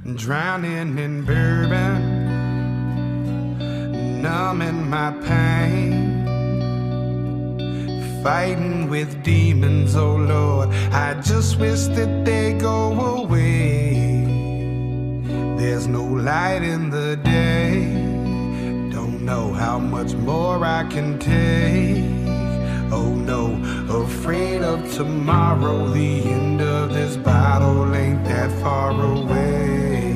drowning in bourbon, numbing my pain, fighting with demons, oh Lord, I just wish that they go away. There's no light in the day, don't know how much more I can take. Oh no, afraid of tomorrow, the end of this battle ain't that far away.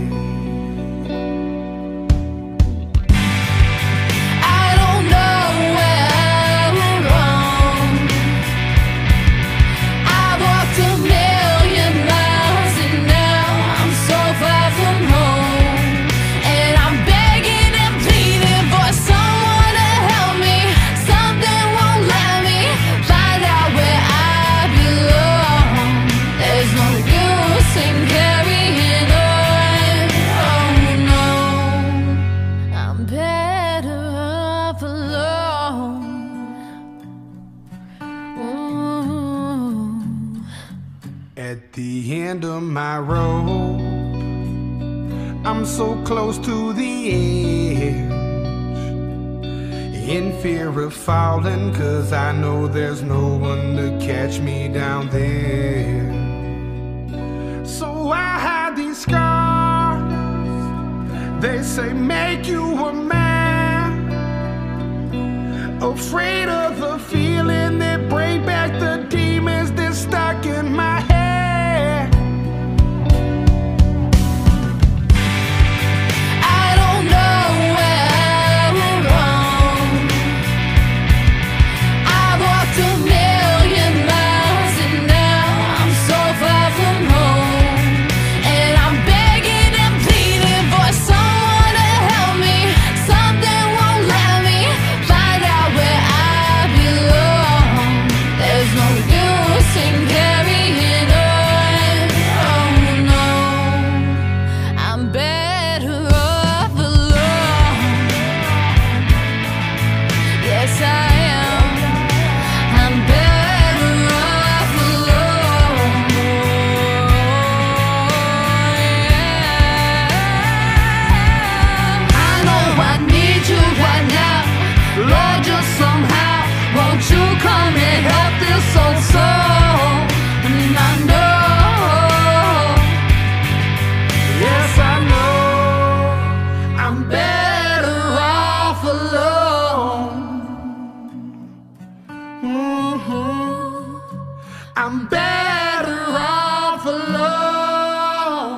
I don't know where I went wrong. I walked a million miles and now I'm so far from home. And I'm begging and pleading for someone to help me. Something won't let me find out where I belong. There's no use in carrying on. Oh no, I'm better off alone. Ooh. At the end of my road, I'm so close to the edge, in fear of falling, 'cause I know there's no one to catch me down there. So I hide these scars, they say make you a man, afraid of the feeling that bring back the demons that's stuck in my head. I don't know where I went wrong. I walked a million miles and now I'm so far from home. And I'm begging and pleading for someone to help me. Something won't let me find out where I belong. There's no use in carrying on. Oh no, I'm better off alone. Yes, I am. I'm better off alone. Yeah. I know I need you right now, Lord, just somehow. Won't you come and help this old soul? And I know, Yes, I know I'm better off alone. I'm better off alone.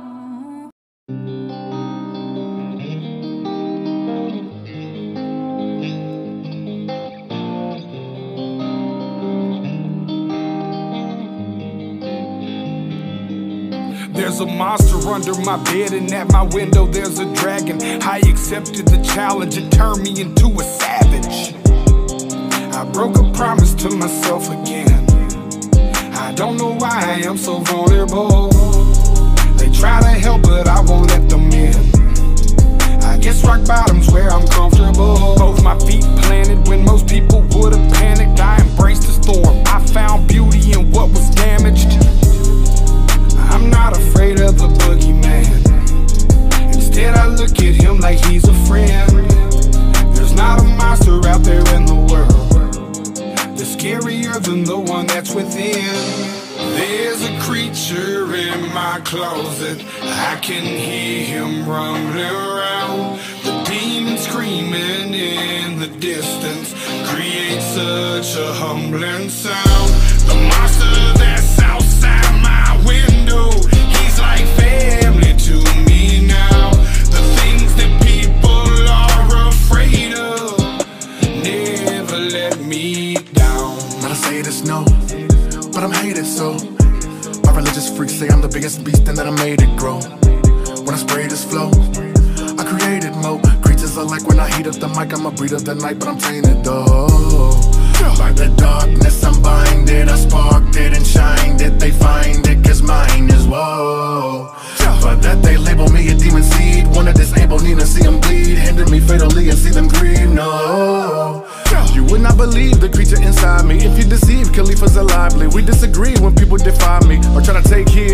There's a monster under my bed, and at my window there's a dragon. I accepted the challenge, it turned me into a savage. I broke a promise to myself again. I don't know why I am so vulnerable. They try to help, but I won't let them in. I guess rock bottom's where I'm comfortable. Both my feet planted when most people would've panicked. I embraced the storm, I found beauty in what was damaged. I'm not afraid of the boogeyman. Instead I look at him like he's a friend. There's not a monster out there in the world that's scarier than the one that's within. There's a creature in my closet, I can hear him rumbling around. The demon screaming in the distance creates such a humbling sound. The monster that's outside my window, he's like family to me now. The things that people are afraid of never let me down. Not to say this, no, but I'm hated so. My religious freaks say I'm the biggest beast and that I made it grow. When I spray this flow, I created more creatures are like when I heat up the mic, I'm a breed of the night, but I'm tainted though. By the darkness I'm binded, I sparked it and shined it. They find it 'cause mine is woe. For that they label me a demon seed, wanna disable, need to see them bleed, hinder me fatally and see them grieve, no. You would not believe the creature inside me. If you deceive, Khalifa's a lively. We disagree when people defy me or try to take his. What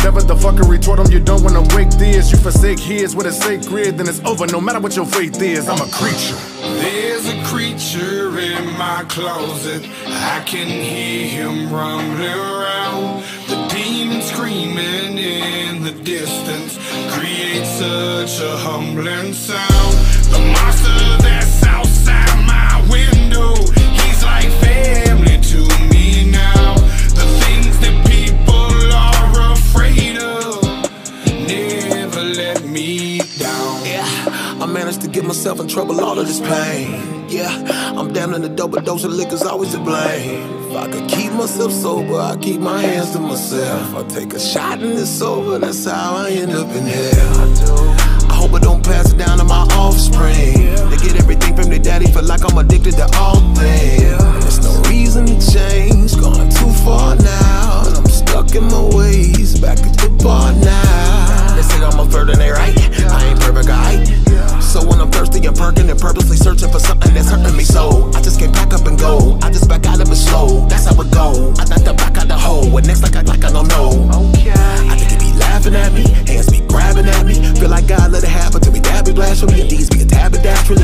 whatever the fuck I retort them. You don't wanna wake this. You forsake his with a sacred, then it's over. No matter what your faith is, I'm a creature. There's a creature in my closet. I can hear him rumbling around. The demon screaming in the distance creates such a humbling sound. The monster that's outside my window, he's like family to me now. The things that people are afraid of never let me down. Yeah, I managed to get myself in trouble, all of this pain. Yeah, I'm down in the double dose of liquor's always to blame. If I could keep myself sober, I keep my hands to myself. I take a shot and it's over, that's how I end up in hell. I hope I don't pass it down to my offspring. They get everything from their daddy, feel like I'm addicted to all things. There's no reason to change, gone too far now. And I'm stuck in my ways, back at the bar now. They say I'm a flirt and they right, I ain't perfect, alright. So when I'm thirsty and perking and purposely searching for something that's hurting me, so I just can't pack up and go. I just back out of it slow, that's how it go. I got to back out the hole, what next like I don't know. I think he be laughing at me, hands be grabbing at me. Feel like God let it happen to me, dab it blasphemy, and these be a tab it naturally.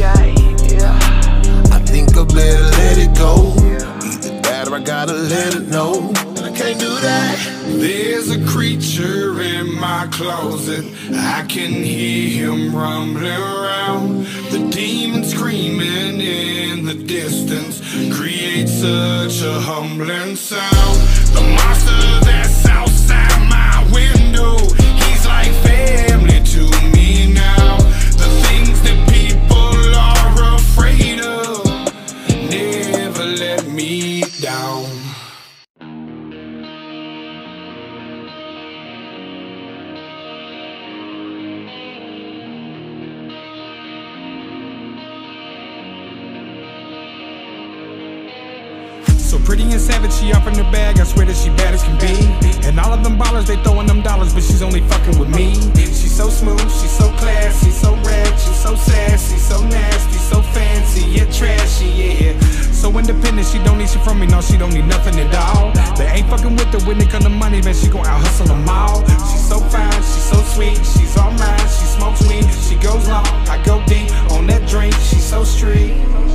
I think I better let it go. Either that or I gotta let it know. I can't do that. There's a creature in my closet. I can hear him rumbling around. The demon screaming in the distance creates such a humbling sound. The monster that's outside my window, he's like family to me now. The things that people are afraid of never let me down. So pretty and savage, she up in her bag, I swear that she bad as can be. And all of them ballers, they throwing them dollars, but she's only fucking with me. She's so smooth, she's so classy, so rad, she's so sassy, so nasty, so fancy, yet trashy, yeah. So independent, she don't need shit from me, no, she don't need nothing at all. They ain't fucking with her when it come to money, man, she gon' out hustle them all. She's so fine, she's so sweet, she's all mine, she smokes weed, she goes long, I go deep on that drink, she's so street.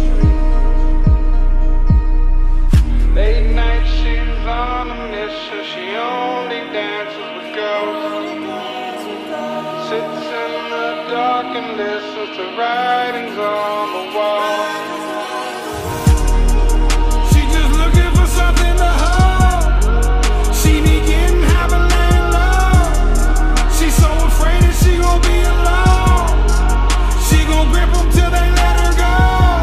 Late night, she's on a mission. She only dances with ghosts. Sits in the dark and listens to writings on the wall. She just looking for something to hold. She be getting high but laying low. She's so afraid that she gon' be alone. She gon' grip them till they let her go.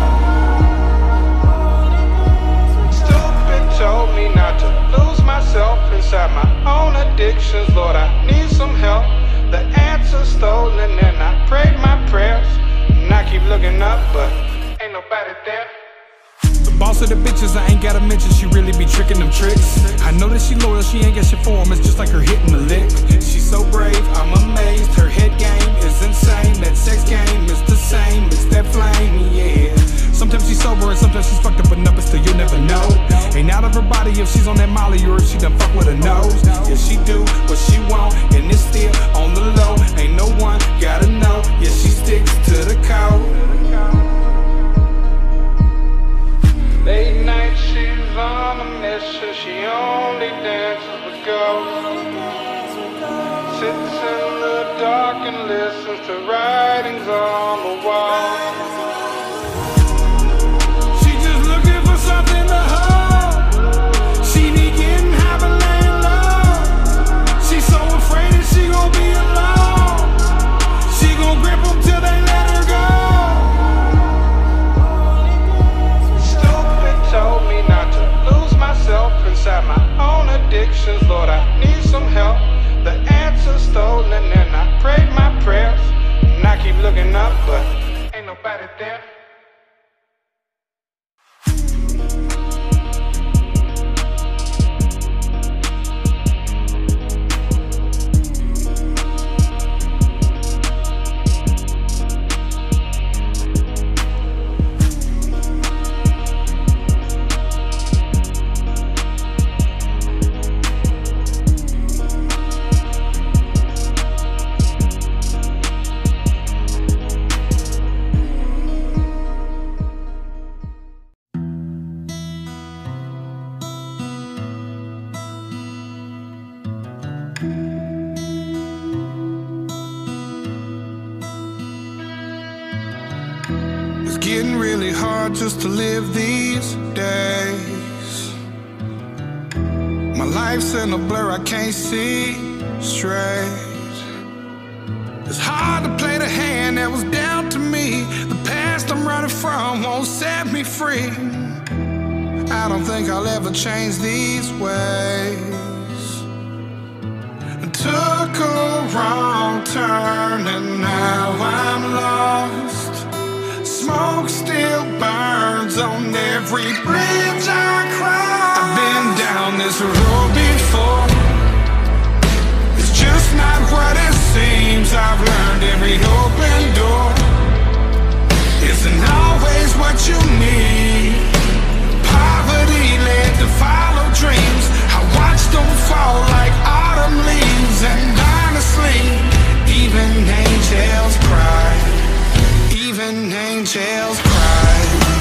Told me not to lose myself inside my own addictions. Lord, I need some help. The answer's stolen and I prayed my prayers. And I keep looking up, but ain't nobody there. The boss of the bitches, I ain't gotta mention, she really be tricking them tricks. I know that she loyal, she ain't got shit for him, it's just like her hitting the lick. She's so brave, I'm amazed, her head game is insane. That sex game is the same, it's that flame, yeah. Sometimes she's sober and sometimes she's fucked up enough, but still you'll never know. Ain't out of her body if she's on that molly or if she done fuck with her nose. Yeah, she do what she want and it's still on the low. Ain't no one gotta know, yeah, she sticks to the code. Late night, she's on a mission. She only dances with ghosts. Sits in the dark and listens to writings on the wall. She just looking for something to hold. She be getting high but laying low. She's so afraid that she gon' be alone. She gon' grip them till they let her go. Told me not to lose myself inside my own addictions. Lord, I need some help. The answer's stolen and I prayed my prayers. And I keep looking up, but ain't nobody there. getting really hard just to live these days. My life's in a blur, I can't see straight. It's hard to play the hand that was dealt to me. The past I'm running from won't set me free. I don't think I'll ever change these ways. I took a wrong turn and now I'm lost. Smoke still burns on every bridge I cross. I've been down this road before. It's just not what it seems. I've learned every open door isn't always what you need. Poverty led to follow dreams. I watched them fall like autumn leaves. And honestly, even angels cry. Even angels cry.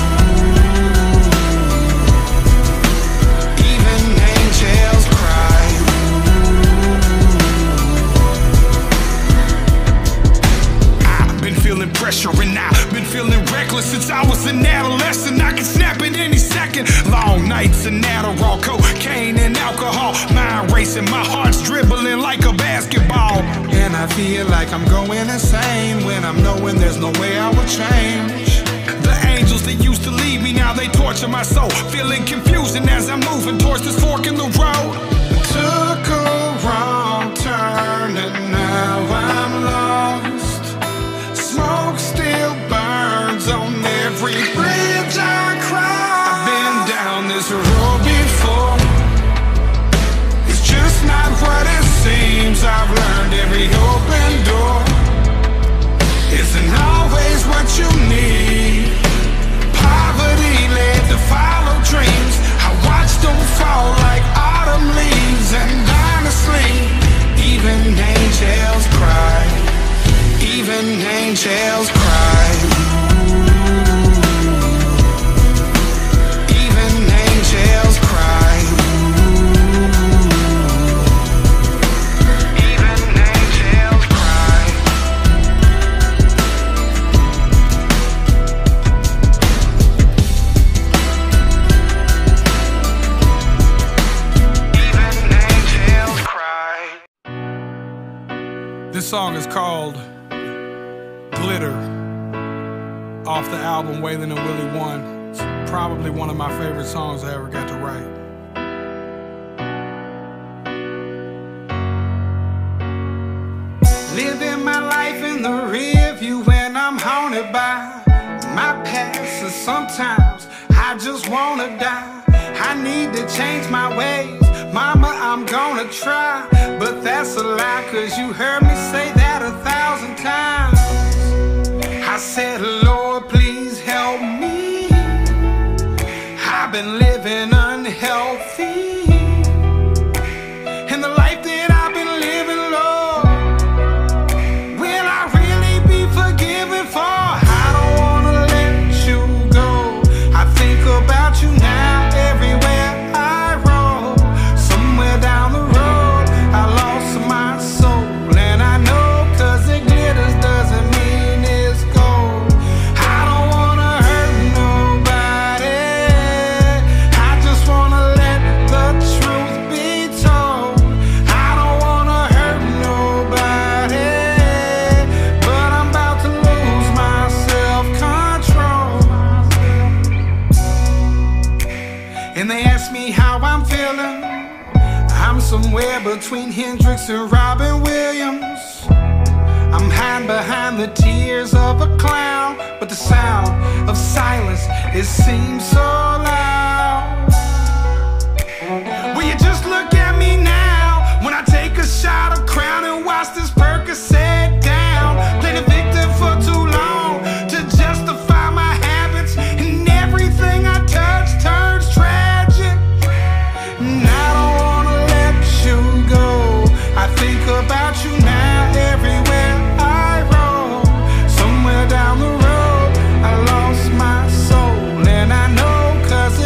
Even angels cry. I've been feeling pressure and I've been feeling reckless since I was an adolescent. I can snap at any second. Long nights and Adderall, cocaine and alcohol. Mind racing, my heart's dribbling like a basketball. And I feel like I'm going insane when I'm knowing there's no way I will change. The angels that used to lead me, now they torture my soul. Feeling confusing as I'm moving towards this fork in the road. I took a wrong turn and now I'm lost. Smoke still burns on every bridge I cross. I've been down this road before. It's just not what it seems. I've learned every open door isn't always what you need. Poverty led to follow dreams. I watched them fall like autumn leaves. And honestly, even angels cry. Even angels cry. Even angels cry. Even angels cry. Even angels cry. This song is called Glitter, off the album Waylon and Willie 1. It's probably one of my favorite songs I ever got to write. Living my life in the rear view when I'm haunted by my past. So sometimes I just wanna die. I need to change my ways. Mama, I'm gonna try. But that's a lie, cause you heard me say that 1,000 times. I said, Lord, please help me. I've been living unhealthy. And the life that I've been living, Lord, will I really be forgiven for? I don't wanna let you go. I think about you now everywhere I roll. Somewhere down the road I lost my soul. And I know cause it glitters doesn't mean it's gold. I don't wanna hurt nobody. I just wanna let the truth be told. I don't wanna hurt nobody, but I'm about to lose my self-control. And they ask me how I'm feeling. I'm somewhere between Hendrix and Robin Williams. I'm hiding behind the tears of a clown, but the sound of silence, it seems so loud. Will you just look at me now when I take a shot of Crown and watch this Percocet down? Played a victim for too long to justify my habits, and everything I touch turns tragic. And I don't wanna let you go. I think about you now everywhere I roll. Somewhere down the road I lost my soul. And I know cause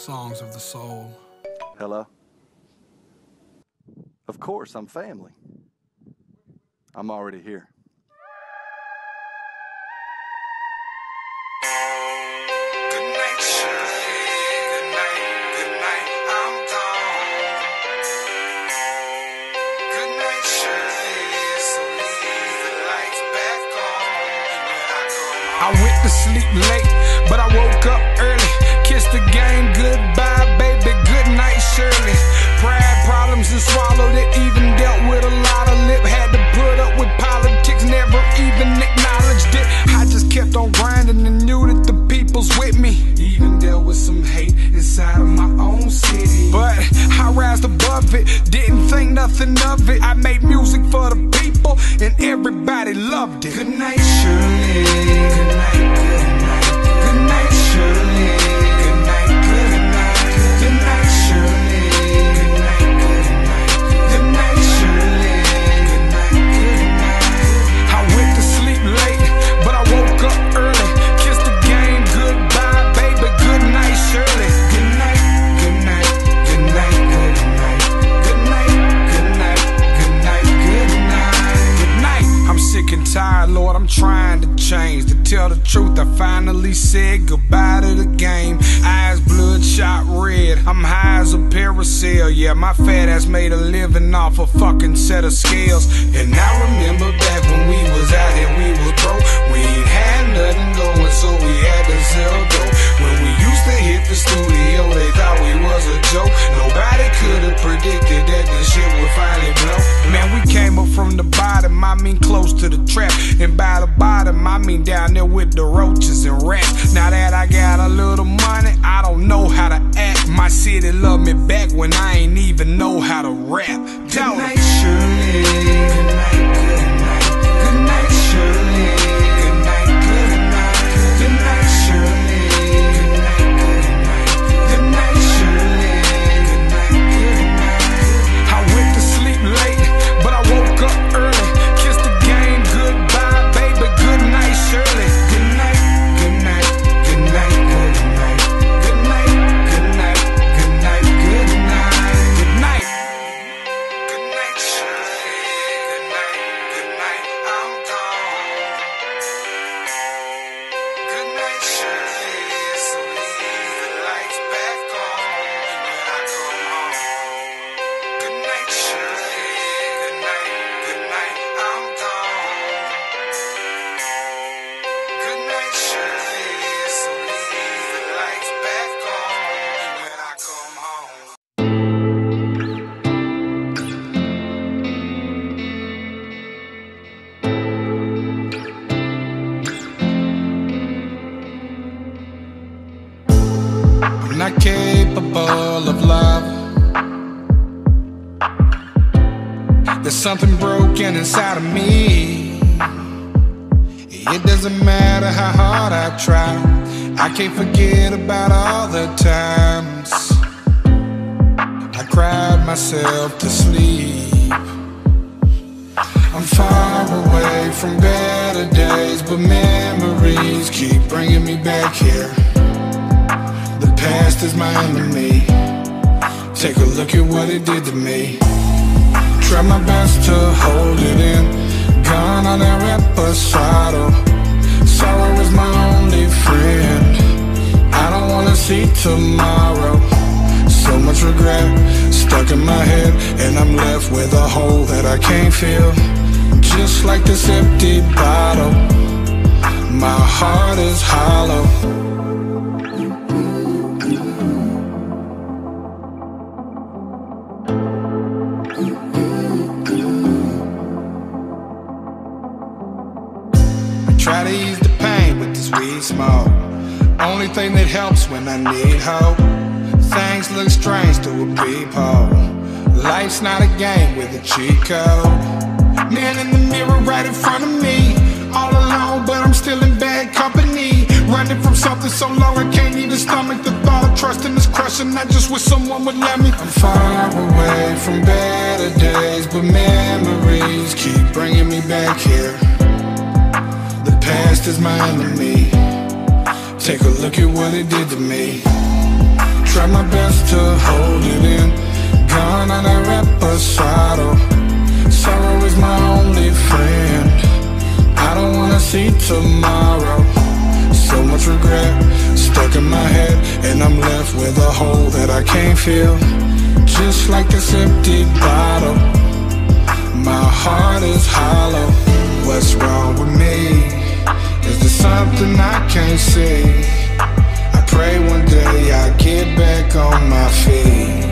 Songs of the soul. Hello? Of course, I'm family. I'm already here. Good night, Shirley. Good night, I'm gone. Good night, Shirley. So leave the lights back on when I come home. I went to sleep late, but I woke up early. Kissed the game goodbye, baby. Good night, Shirley. Pride problems and swallowed it. Even dealt with a lot of lip. Had to put up with politics, never even acknowledged it. I just kept on grinding and knew that the people's with me. Even dealt with some hate inside of my own city. But I rised above it, didn't think nothing of it. I made music for the people and everybody loved it. Good night, Shirley. Good night, good night. Good night, Shirley. Good night, good night. Good night, Shirley. Good night, good night. Good night, Shirley. Good night, good night. I went to sleep late, but I woke up early. Kissed the game goodbye, baby. Good night, Shirley. Good night, good night. Good night, good night. Good night, good night. Good night, good night. Good night. I'm sick and tired, Lord. I'm trying to change. To tell the truth, I finally said goodbye to the game. Eyes bloodshot red, I'm high as a parasail. Yeah, my fat ass made a living off a fucking set of scales. And I remember back when we was out here, we was broke. We ain't had nothing going, so we had to sell dope. When we used to hit the studio, they thought we was a joke. Nobody could have predicted that this shit would finally blow. Man, we came up from the bottom, I mean close to the trap. And by the bottom, I mean down there with the roaches and rats. Now that I got a little money, I don't know how to act. My city loved me back when I ain't even know how to rap. Good night, Shirley. Good night, good night. Good night, Shirley. Good night, good night. Good night, Shirley. Good night, good night. Good night, Shirley. Good night, good night. I went to sleep late, but I woke up early. Kissed the game goodbye, baby. Good night, Shirley. Good night, good night. Good night, good night. Good night, good night. Good night, good night. Good night. Good night, Shirley. Good night, good night. I'm gone. Good night, Shirley. So leave the lights back on when I come home. Good night, Shirley. Good night, I'm gone. Good night, Shirley. So leave the lights back on when I come home. I'm not capable of love. There's something broken inside of me. It doesn't matter how hard I try, I can't forget about all the times I cried myself to sleep. I'm far away from better days, but memories keep bringing me back here. The past is my enemy. Take a look at what it did to me. Try my best to hold it in, gone on a reposado. Sorrow is my only friend. I don't wanna see tomorrow. So much regret stuck in my head, and I'm left with a hole that I can't fill. Just like this empty bottle, my heart is hollow. Try to ease the pain with this weed smoke. Only thing that helps when I need hope. Things look strange through a peephole. Life's not a game with a cheat code. Man in the mirror right in front of me, all alone, but I'm still in bad company. Running from something so long I can't even stomach the thought of trusting is crushing. I just wish someone would let me. I'm far away from better days, but memories keep bringing me back here. The past is my enemy. Take a look at what it did to me. Try my best to hold it in. Gone on a reposado. Sorrow is my only friend. I don't wanna see tomorrow. So much regret stuck in my head, and I'm left with a hole that I can't fill. Just like this empty bottle, my heart is hollow. What's wrong with me? Is there something I can't see? I pray one day I get back on my feet.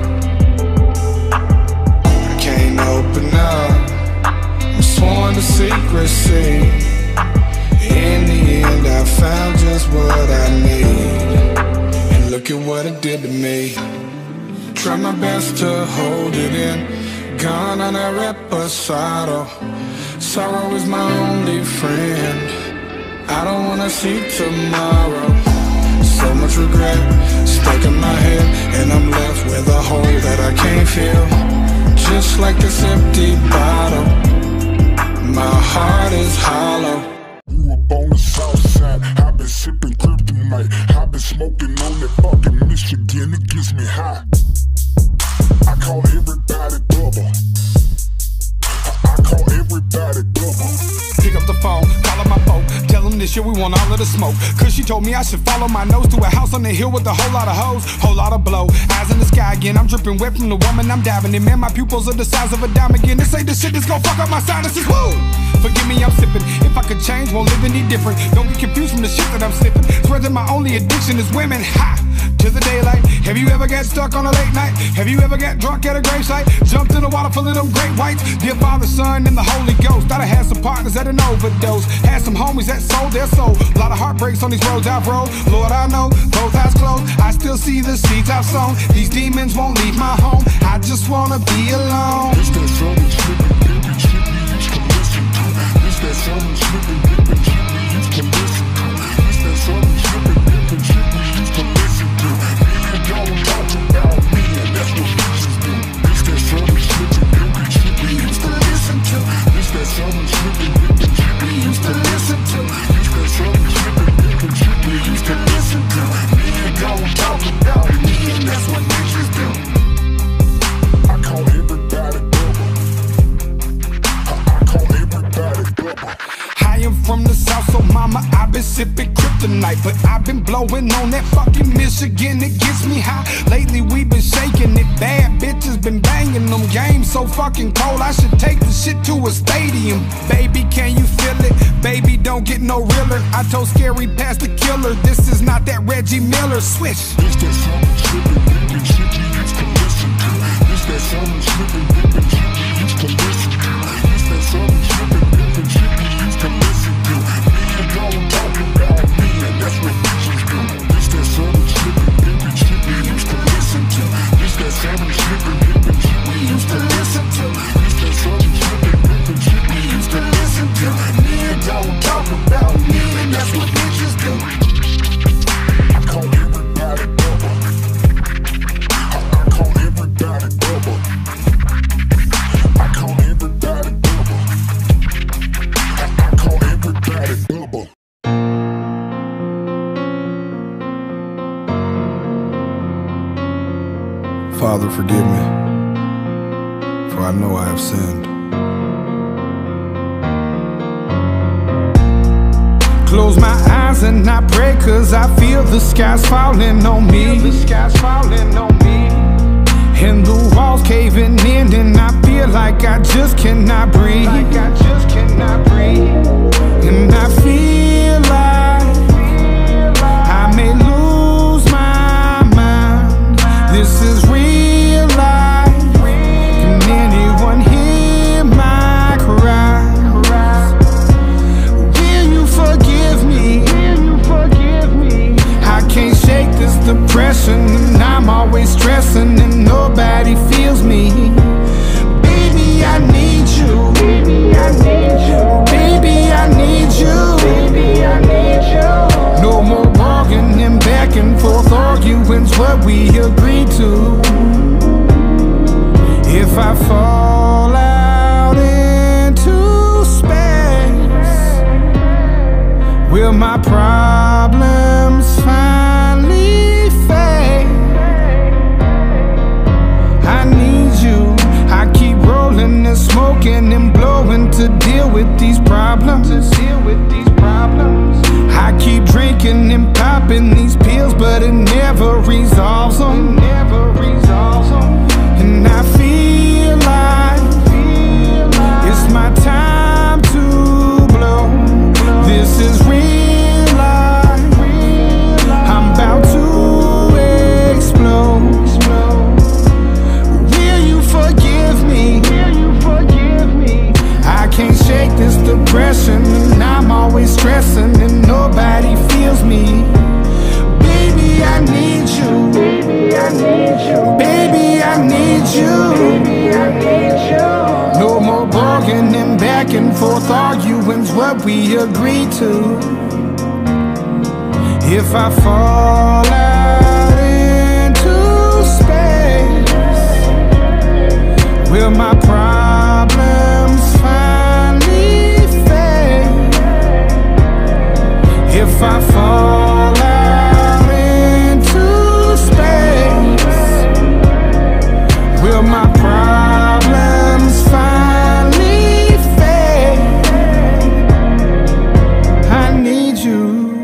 I can't open up, I'm sworn to secrecy. In the end I found just what I need, and look at what it did to me. Try my best to hold it in. Gone on a reposado. Sorrow is my only friend. I don't wanna see tomorrow. So much regret stuck in my head, and I'm left with a hole that I can't fill. Just like this empty bottle, my heart is hollow. Grew up on the south side, I've been sipping kryptonite. I've been smoking on that fucking Michigan, it gets me high. I call everybody double. I call everybody double. Pick up the phone, call up my folk, tell them this year we want all of the smoke. Cause she told me I should follow my nose to a house on the hill with a whole lot of hoes, whole lot of blow. Eyes in the sky again, I'm dripping wet from the woman I'm diving in. Man, my pupils are the size of a dime again. This ain't the shit that's gon' fuck up my sinuses, woo! Forgive me, I'm sipping. If I could change, won't live any different. Don't get confused from the shit that I'm sniffing. Swear that my only addiction is women, ha! To the daylight. Have you ever got stuck on a late night? Have you ever got drunk at a gravesite? Jumped in the water full of them great whites. Dear Father, Son, and the Holy Ghost. Thought I had some partners at an overdose. Had some homies that sold their soul. A lot of heartbreaks on these roads I've rode. Lord, I know, both eyes closed. I still see the seeds I've sown. These demons won't leave my home. I just wanna be alone. It's that summer slipping, dipping shit we used to listen to. It's that summer slipping, dipping shit we used to listen to. It's that summer slipping, dipping shit we used to listen to. Don't talk about me, and that's what bitches do. It's that summer slipping, dipping shit we used to listen to. It's that summer slipping, dipping shit we used to listen to. It's that summer slipping, dipping shit we used to listen to. Men don't talk about me, and that's what bitches do. I call everybody double. I call everybody double. I am from the south, so mama, I've been sipping kryptonite. But I've been blowing on that fucking Michigan, it gets me high. Lately we been shaking it bad, bitches been banging them games so fucking cold. I should take the shit to a stadium. Baby, can you feel it? Baby, don't get no realer. I told Scary past the killer, this is not that Reggie Miller. Switch. It's that summer slipping, dipping shit we used to listen to. It's that summer slipping, dipping shit we used to listen to. It's that summer slipping, dipping shit we used to listen to. Men don't talk about me, and that's what bitches do. It's that summer slipping, dipping shit we used to listen to. It's that summer slipping, dipping shit we used to listen to. It's that summer slipping, dipping shit we used to listen to. Men don't talk about me, and that's what bitches do. I call everybody double. I call everybody double. I call everybody double. I call everybody double. Father, forgive me, for I know I have sinned. Close my eyes and I pray, cause I feel the sky's falling on me. And the walls caving in, and I feel like I just cannot breathe. And I feel like I may lose my mind. This is real life. Can anyone hear my cries? Will you forgive me? I can't shake this depression, and I'm always stressing, and nobody feels me. Baby, I need you. Baby, I need you. Baby, I need you. Baby, I need you. No more walking and back and forth arguing's what we agreed to. If I fall out into space, will my problems finally fade? rolling and smoking and blowing to deal with these problems. I keep drinking and popping these pills, but it never resolves them. And I feel like it's my time to blow. This is real life. I'm about to explode. Will you forgive me? I can't shake this depression, and I'm always stressing, and nobody feels me. Baby, I need you. Baby, I need you. Baby, I need you. No more bargaining and back and forth arguing's what we agreed to. If I fall out into space, will my problems finally fade? If I fall out into space, will my problems finally fade? I need you.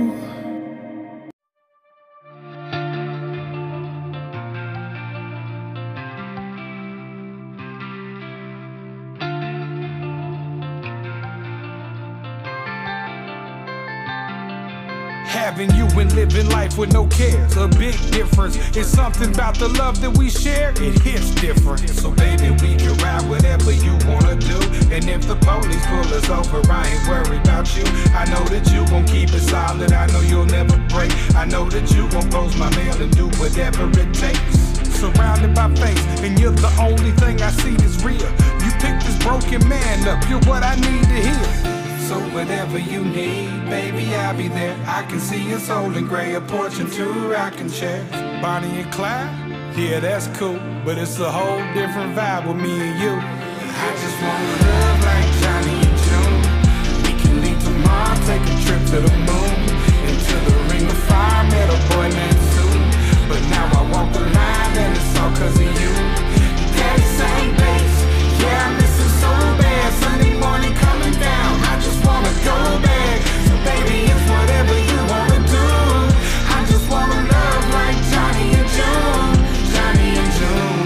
Having you and living life with no cares, a big difference. It's something about the love that we share, it hits different. So baby, we can ride whatever you wanna do. And if the police pull us over, I ain't worried about you. I know that you won't keep it solid, I know you'll never break. I know that you won't post my mail and do whatever it takes. Surrounded by faith, and you're the only thing I see that's real. You picked this broken man up, you're what I need to hear. So whatever you need, baby, I'll be there. I can see us holding gray, a porch and two rocking chairs. Bonnie and Clyde, yeah, that's cool, but it's a whole different vibe with me and you. I just wanna love like Johnny and June. We can leave tomorrow, take a trip to the moon, into the ring of fire, met a boy named Sue. But now I walk the line and it's all cause of you. Daddy same bass, yeah, I miss him so bad. Sunday morning coming down, I just wanna go back. So baby, it's whatever you wanna do. I just wanna love like Johnny and June. Johnny and June.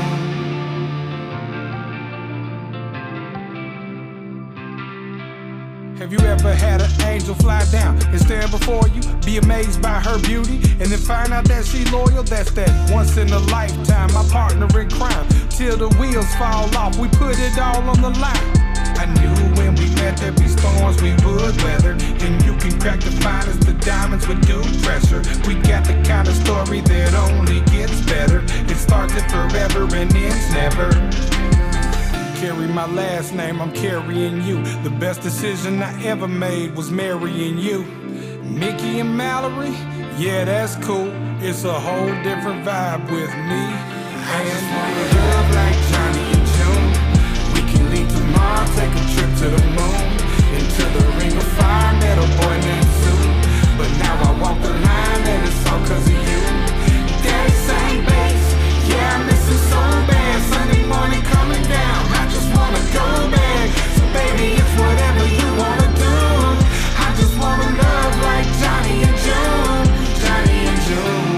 Have you ever had an angel fly down and stand before you, be amazed by her beauty, and then find out that she loyal? That's that once in a lifetime, my partner in crime. Till the wheels fall off, we put it all on the line. I knew when we met there'd be storms we would weather, and you can crack the finest the diamonds with due pressure. We got the kind of story that only gets better. It starts it forever and ends never. Carry my last name, I'm carrying you. The best decision I ever made was marrying you. Mickey and Mallory, yeah, that's cool. It's a whole different vibe with me. I just wanna love like Johnny and June. We can leave tomorrow, take a trip to the moon, into the ring of fire, met a boy named Sue. But now I walk the line and it's all cause of you. Daddy same bass, yeah, I miss him so bad. Sunday morning coming down, I just wanna go back. So baby, it's whatever you wanna do. I just wanna love like Johnny and June. Johnny and June.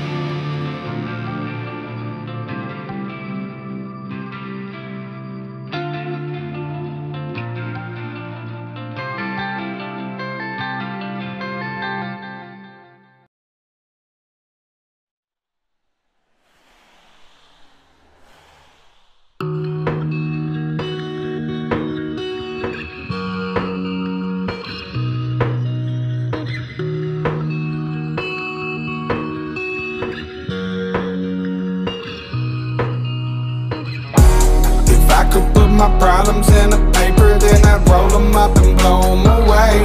My problems in a paper, then I'd roll them up and blow them away.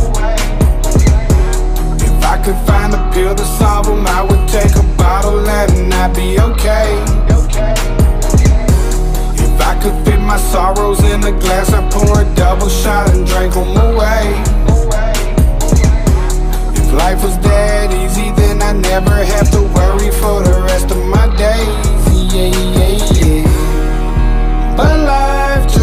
If I could find a pill to solve them, I would take a bottle and I'd be okay. If I could fit my sorrows in a glass, I'd pour a double shot and drink them away. If life was that easy, then I never have to worry for the rest of my days. Yeah, yeah, yeah. But life just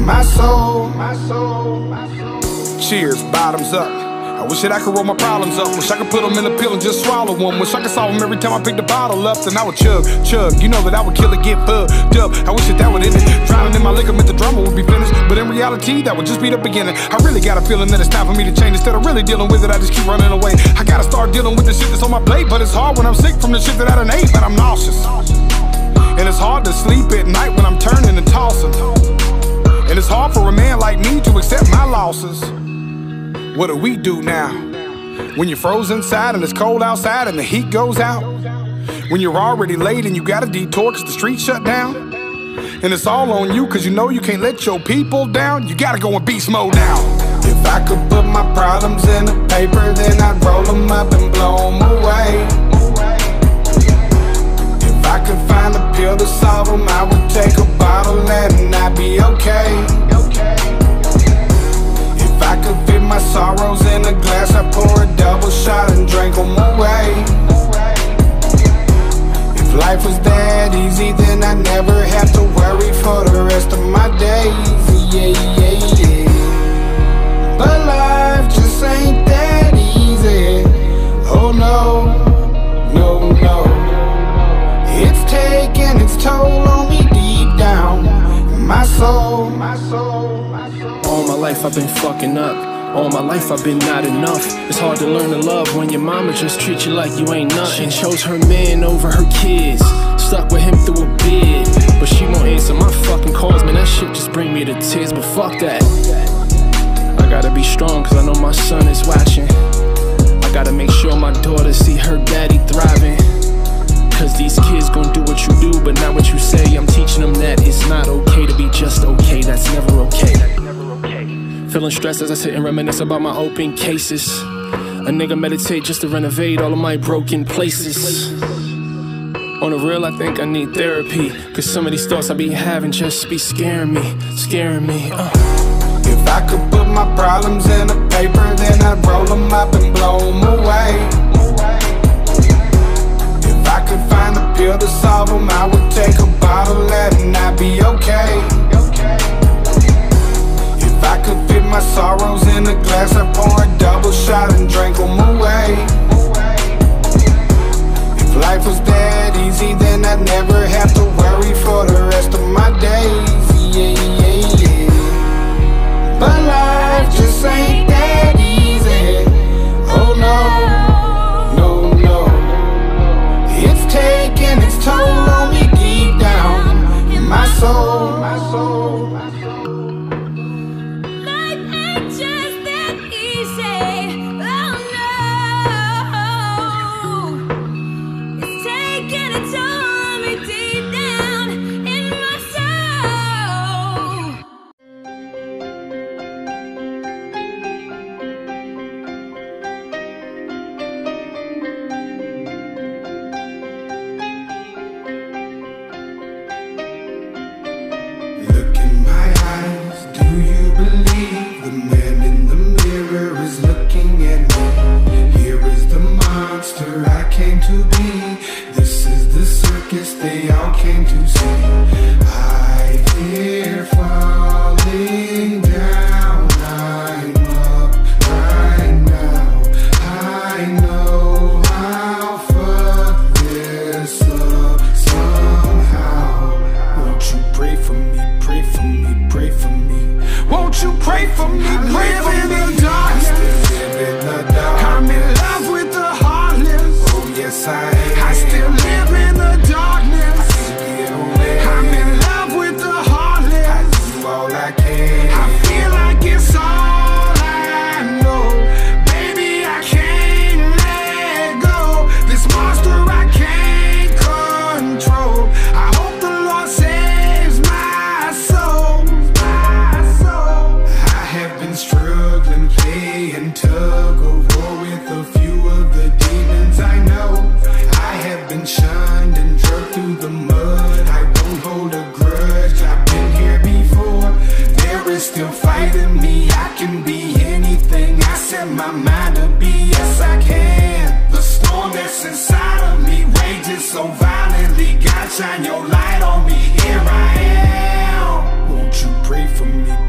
my soul. Cheers, bottoms up. I wish that I could roll my problems up. Wish I could put them in a pill and just swallow one. Wish I could solve them every time I pick the bottle up. Then I would chug, chug. You know that I would kill it, get fucked up. I wish that would end it. Drowning in my liquor meant the drama would be finished. But in reality, that would just be the beginning. I really got a feeling that it's time for me to change. Instead of really dealing with it, I just keep running away. I gotta start dealing with the shit that's on my plate. But it's hard when I'm sick from the shit that I done ate. But I'm nauseous. And it's hard to sleep at night when I'm turning and tossing. And it's hard for a man like me to accept my losses. What do we do now? When you're frozen inside and it's cold outside and the heat goes out? When you're already late and you got a detour cause the streets shut down? And it's all on you cause you know you can't let your people down? You gotta go in beast mode now. If I could put my problems in a paper, then I'd roll them up and blow them away. If I could find a pill to solve them, I would take a bottle and I'd be okay. If I could fit my sorrows in a glass, I'd pour a double shot and drink them away. If life was that easy, then I'd never have to worry for the rest of my days. Yeah, yeah, yeah. But life just ain't that easy. Oh no, no, no. It's taking its toll on me deep down in my soul, my soul, my soul. All my life I've been fucking up. All my life I've been not enough. It's hard to learn to love when your mama just treats you like you ain't nothing. She chose her man over her kids, stuck with him through a bid. But she won't answer my fucking calls, man, that shit just bring me to tears. But fuck that, I gotta be strong cause I know my son is watching. I gotta make sure my daughter see her daddy thriving. Cause these kids gon' do what you do, but not what you say. I'm teaching them that it's not okay to be just okay. That's never okay. Feeling stressed as I sit and reminisce about my open cases. A nigga meditate just to renovate all of my broken places. On the real, I think I need therapy. Cause some of these thoughts I be having just be scaring me, scaring me. If I could put my problems in a paper, then I'd roll them up and blow them away. If I could find a pill to solve them, I would take a bottle and I'd be okay. If I could fit my sorrows in a glass, I'd pour a double shot and drink them away. If life was that easy, then I'd never have to worry for the rest of my days. Yeah, yeah, yeah. But life just ain't that easy. Oh no, no, no. It's taking its toll on me deep down in my soul, my soul, my soul. Look in my eyes, do you believe the man in the mirror is looking at me? Here is the monster I came to be. This is the circus they all came to see. I fear falling down. I'm up right now. I know I'll fuck this up somehow. Won't you pray for me? Pray for me, pray for me. Won't you pray for me? Pray for me. I still live in the dark. I'm in love with the heartless. Oh yes I am. I still live in the darkness. I can't get away. I'm in love with the heartless. I do all I can. I feel like it's all I know. Baby, I can't let go. This monster I can't control. I hope the Lord saves my soul. I have been struggling, playing tug of war with a few of the demons I know. I have been shunned and jerked through the mud. I won't hold a grudge, I've been here before. There is still fight in me, I can be anything I set my mind to be, yes I can. The storm that's inside of me rages so violently. God, shine your light on me, here I am. Won't you pray for me?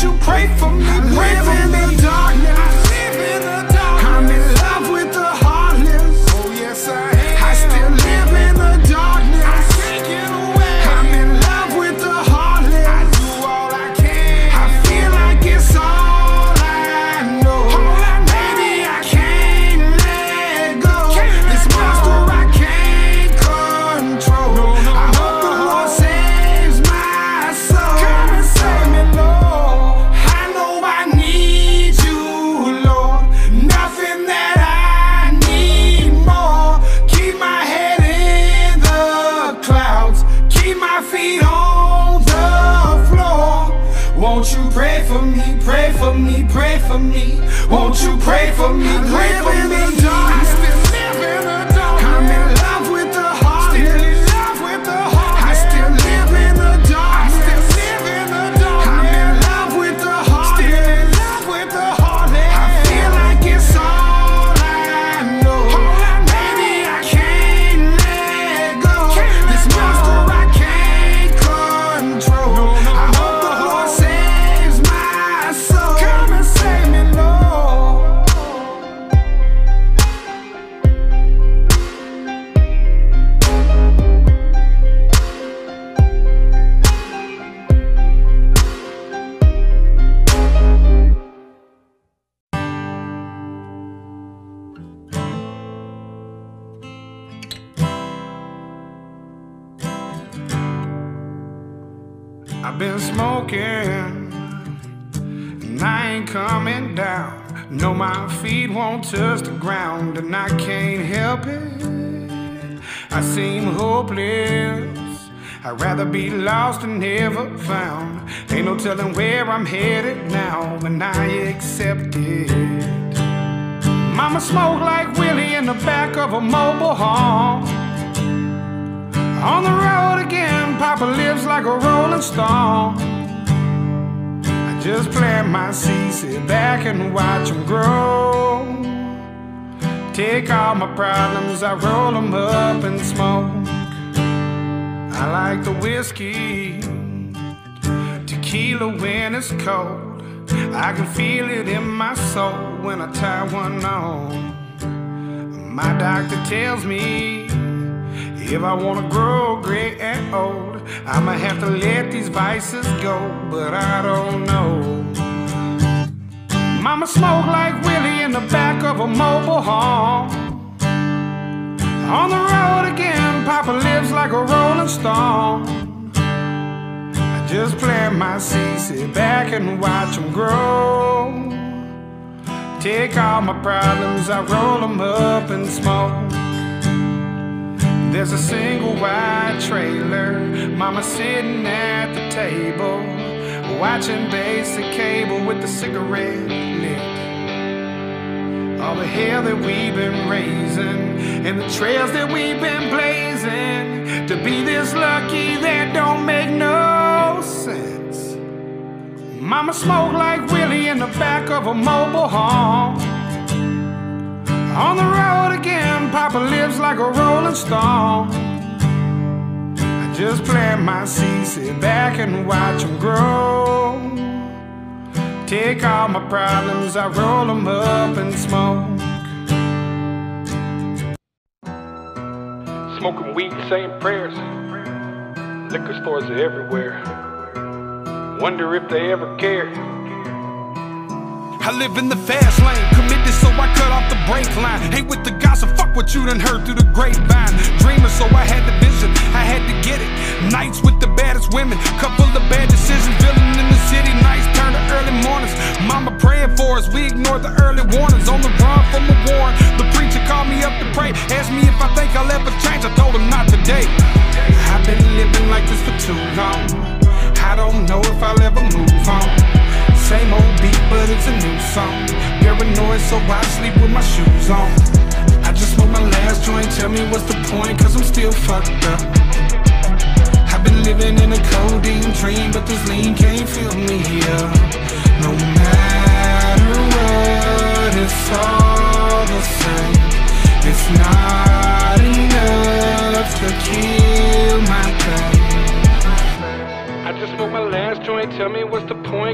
won't you pray for me? Pray for me. I live in the darkness. I live in the darkness. I'm in love with the heartless. Oh yes I am. I still live in the darkness. I can't get away. I'm in love with the heartless. I do all I can. I feel like it's all I know. Maybe I can't let go. This monster I can't control. I hope the Lord saves my soul. Come and save me, Lord. I know I need you, Lord. Nothing that I need more. Keep my head in the clouds. Keep my feet on the floor. Won't you pray for me? Pray for me, pray for me. Won't you pray for me? Pray for me. I still live in the dark. I'm in love with the heart. Still in love with the heart. I still live in the dark. I still live in the dark. I'm in love with the heart. Still in love with the heart. I feel like it's all I know. Maybe I can't let go. This monster I can't control. I hope the Lord saves my soul. Come and save me, Lord. I've been smoking and I ain't coming down. No, my feet won't touch the ground and I can't help it. I seem hopeless. I'd rather be lost than never found. Ain't no telling where I'm headed now, and I accept it. Mama smoked like Willie in the back of a mobile home. On the road again, Papa lives like a rolling stone. I just plant my seeds, sit back and watch them grow. Take all my problems, I roll them up and smoke. I like the whiskey, tequila when it's cold. I can feel it in my soul when I tie one on. My doctor tells me if I wanna grow gray and old, I'ma have to let these vices go, but I don't know. Mama smoked like Willie in the back of a mobile home. On the road again, Papa lives like a rolling stone. I just plant my seeds, sit back and watch them grow. Take all my problems, I roll them up and smoke. There's a single wide trailer, Mama sitting at the table, watching basic cable with the cigarette lit. All the hell that we've been raising and the trails that we've been blazing, to be this lucky that don't make no sense. Mama smoked like Willie in the back of a mobile home. On the road again, Papa lives like a rolling stone. I just plant my seeds, sit back and watch them grow. Take all my problems, I roll them up and smoke. Smoking weed, saying prayers. Liquor stores are everywhere. Wonder if they ever care. I live in the fast lane, committed so I cut off the brake line. Ain't with the gossip, fuck what you done heard through the grapevine. Dreamer, so I had the vision, I had to get it. Nights with the baddest women, couple of bad decisions. Villain in the city, nights turn to early mornings. Mama praying for us, we ignore the early warnings. On the run from a warrant, the preacher called me up to pray. Asked me if I think I'll ever change, I told him not today. I've been living like this for too long. I don't know if I'll ever move on. Same old beat, but it's a new song. Paranoid, so I sleep with my shoes on. I just smoked my last joint, tell me what's the point, cause I'm still fucked up. I've been living in a codeine dream, but this lean can't fill me up. No matter what, it's all the same. It's not enough to kill my pain. I just smoked my last joint, tell me what's the point,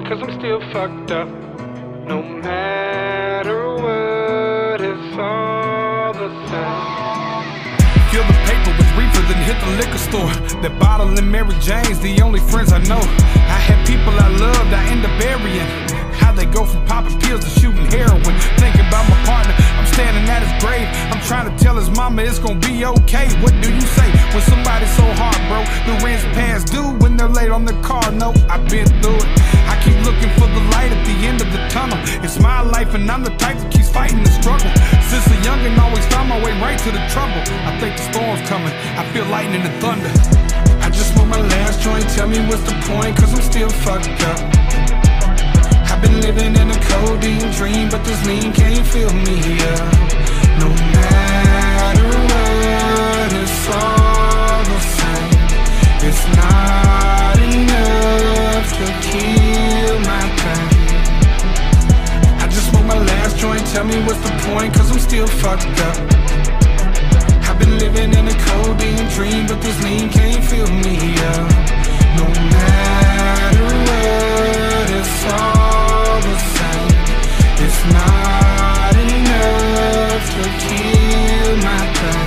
cause I'm still fucked up. No matter what, it's all the same. Fill the paper with reefer, then hit the liquor store. That bottle and Mary Jane's the only friends I know. I had people I loved, I end up burying. How they go from popping pills to shooting heroin. Thinking about my partner, I'm standing at his grave. I'm trying to tell his mama it's gonna be okay. What do you say when somebody's so hard, bro? The rent's past due when they're late on their car. No, I've been through it. I keep looking for the light at the end of the tunnel. It's my life and I'm the type that keeps fighting the struggle. Since a youngin' always found my way right to the trouble. I think the storm's coming, I feel lightning and thunder. I just want my last joint, tell me what's the point, cause I'm still fucked up. I've been living in a codeine dream, but this lean can't fill me up. No matter what, it's all the same. It's not enough to kill my pain. I just want my last joint, tell me what's the point, cause I'm still fucked up. I've been living in a codeine dream, but this lean can't fill me up. No matter what, it's all the same. It's not enough to kill my pain.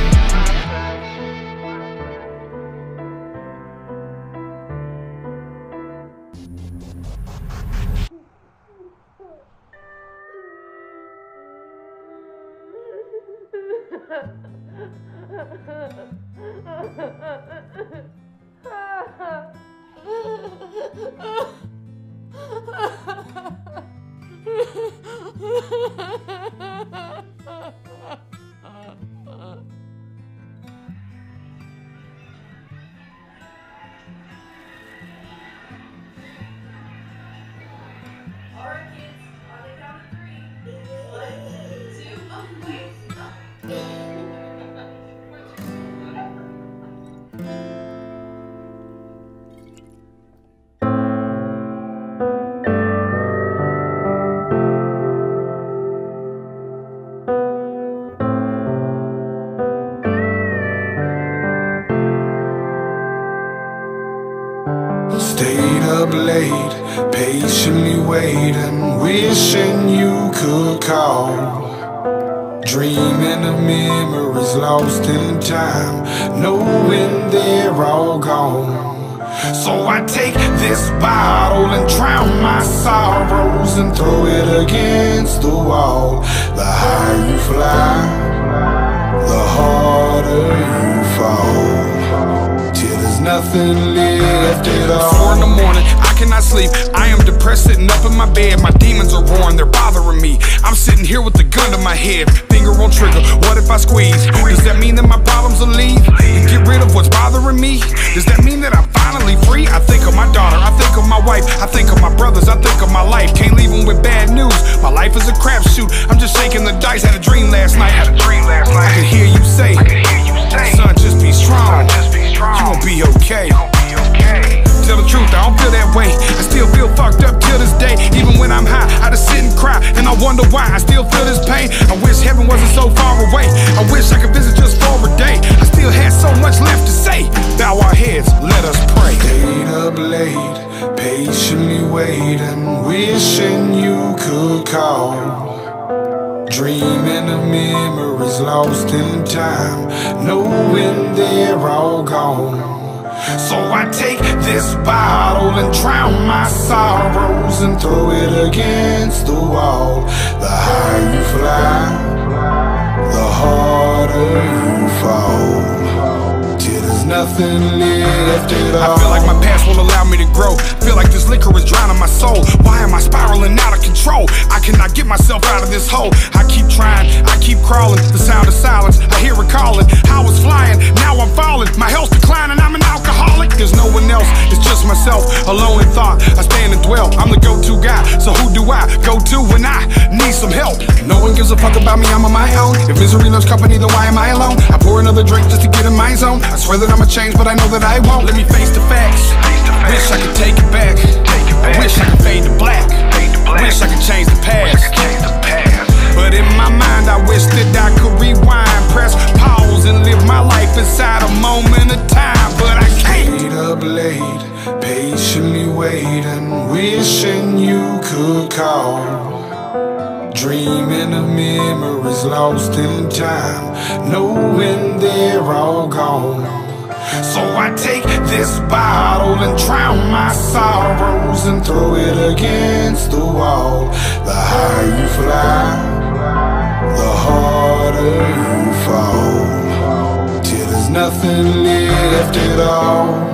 Stayed up late, patiently waiting, wishing you could call. Dreaming of memories lost in time, knowing they're all gone. So I take this bottle and drown my sorrows and throw it against the wall. The higher you fly, the harder you fall, till there's nothing left at all. 4 in the morning, I cannot sleep. I am depressed, sitting up in my bed. My demons are roaring, they're bothering me. I'm sitting here with the gun to my head, finger on trigger. What if I squeeze? Does that mean that my problems will leave and get rid of what's bothering me? Does that mean that I'm finally free? I think of my daughter, I think of my wife, I think of my brothers, I think of my life. Can't leave them with bad news. My life is a crapshoot. I'm just shaking the dice. Had a dream last night. I could hear you say, son, just be strong. You gon' be okay. Tell the truth, I don't feel that way. I still feel fucked up till this day. Even when I'm high, I just sit and cry, and I wonder why I still feel this pain. I wish heaven wasn't so far away. I wish I could visit just for a day. I still had so much left to say. Bow our heads, let us pray. Stayed up late, patiently waiting, wishing you could call. Dreaming of memories lost in time, knowing they're all gone. So I take this bottle and drown my sorrows and throw it against the wall. The higher you fly, the harder you fall, till there's nothing left at all. I feel like my past won't allow me to grow. Feel like this liquor is drowning my soul. Why am I spiraling out of control? I cannot get myself out of this hole. I keep trying, I keep crawling. The sound of silence, I hear it calling. I was flying, now I'm falling. My health's declining, I'm an alcoholic. There's no one else, it's just myself. Alone in thought, I stand and dwell. I'm the go-to guy, so who do I go to when I need some help? No one gives a fuck about me, I'm on my own. If misery loves company, then why am I alone? I pour another drink just to get in my zone. I swear that I'ma change, but I know that I won't. Let me face the facts. Wish I could take it back. I wish I could fade to black. Wish I could change the past. But in my mind I wish that I could rewind, press pause and live my life inside a moment of time. But I can't. Stayed up late, patiently waiting, wishing is lost in time, knowing they're all gone. So I take this bottle and drown my sorrows and throw it against the wall. The higher you fly, the harder you fall, till there's nothing left at all.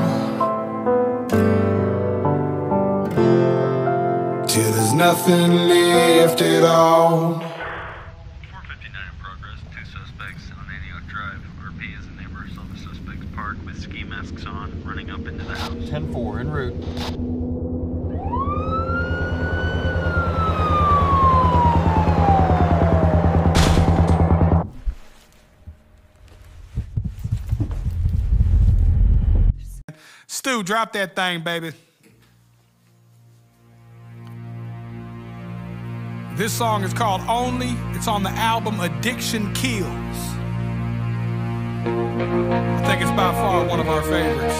Till there's nothing left at all. 459 in progress. 2 suspects on Antioch Drive. RP is the neighbor. Saw the suspects parked with ski masks on, running up into the house. 10-4 en route. Stu, drop that thing, baby. This song is called Only. It's on the album Addiction Kills. I think it's by far one of our favorites.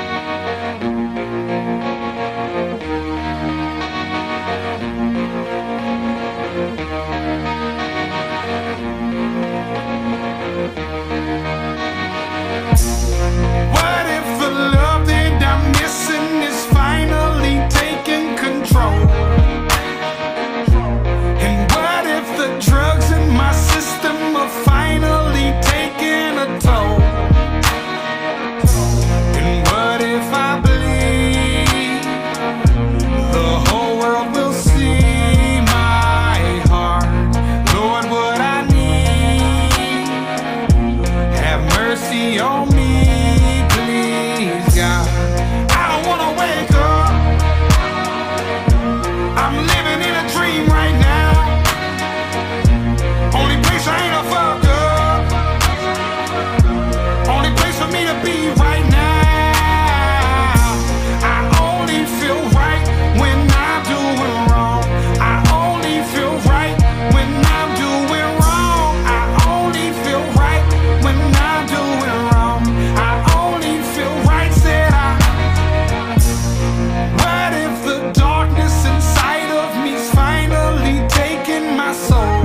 What if the love that I'm missing is finally taking control? And what if the drugs in my system are finally taking a toll? And what if I believe the whole world will see my heart? Lord, what I need, have mercy on me, please, God. I don't wanna wake up, I'm living in a dream right now. Only place I ain't a fuck up, only place for me to be right now. I only feel right when I'm doing wrong. I only feel right when I'm doing wrong. I only feel right when I'm doing wrong. I only feel right, said I. What if the darkness inside of me's finally taking my soul?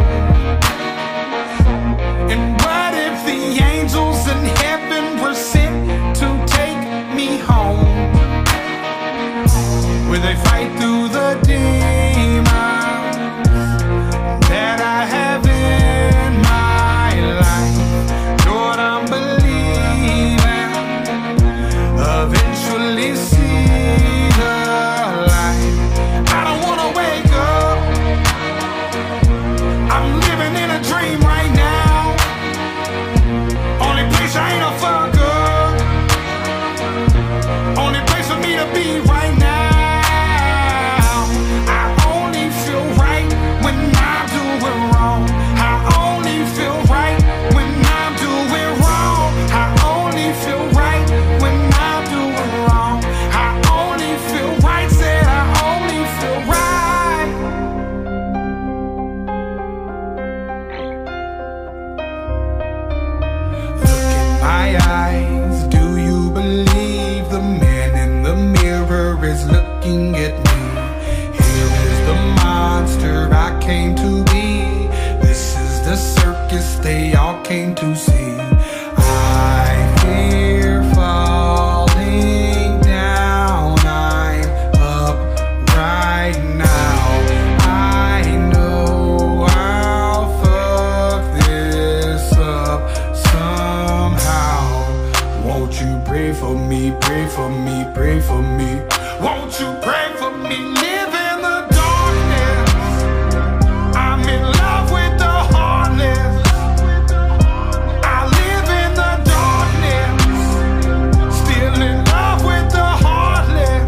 And what if the angels in heaven were sent to take me home? Where they fight through the demons that I have in my life. Lord, I'm believing eventually see the light. I don't wanna wake up, I'm living in a dream right now. Only place I ain't a fuck up, only place for me to be right now. I only feel right when I'm doing wrong. I only feel right when I'm doing wrong. I only feel right when I'm doing wrong. I only feel right, said I only feel right. Look in my eyes, do you believe the man in the mirror is looking at me? Here is the monster I came to be. This is the circus they all came to see. I fear falling down, I'm up right now. I know I'll fuck this up somehow. Won't you pray for me, pray for me, pray for me? Won't you pray for me? Live in the darkness, I'm in love with the heartless. I live in the darkness, still in love with the heartless.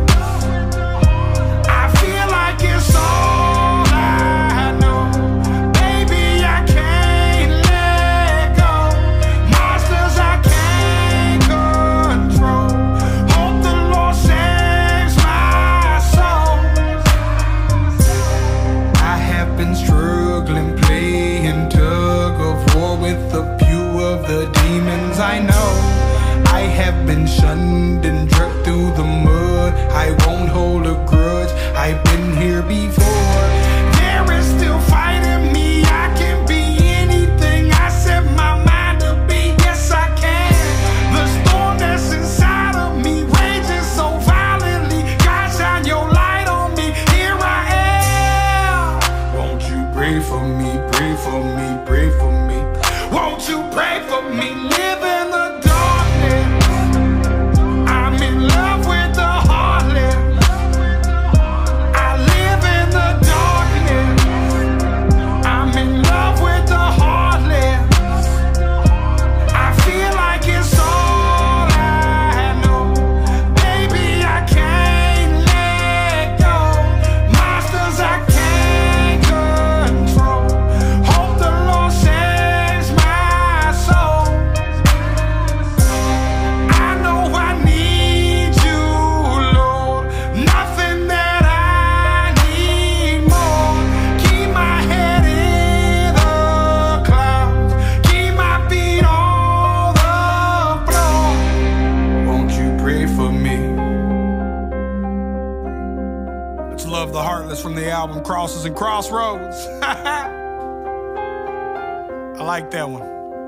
I feel like it's all I know, baby, I can't let go. Monsters I can't control. Hope the Lord saves my soul. I have been struggling, playing tug of war with a few of the demons I know. I have been shunned and dragged through the mud. I won't hold a grudge, I've been here before. There is still fight in me, I can be anything Love the Heartless from the album Crosses and Crossroads. I like that one.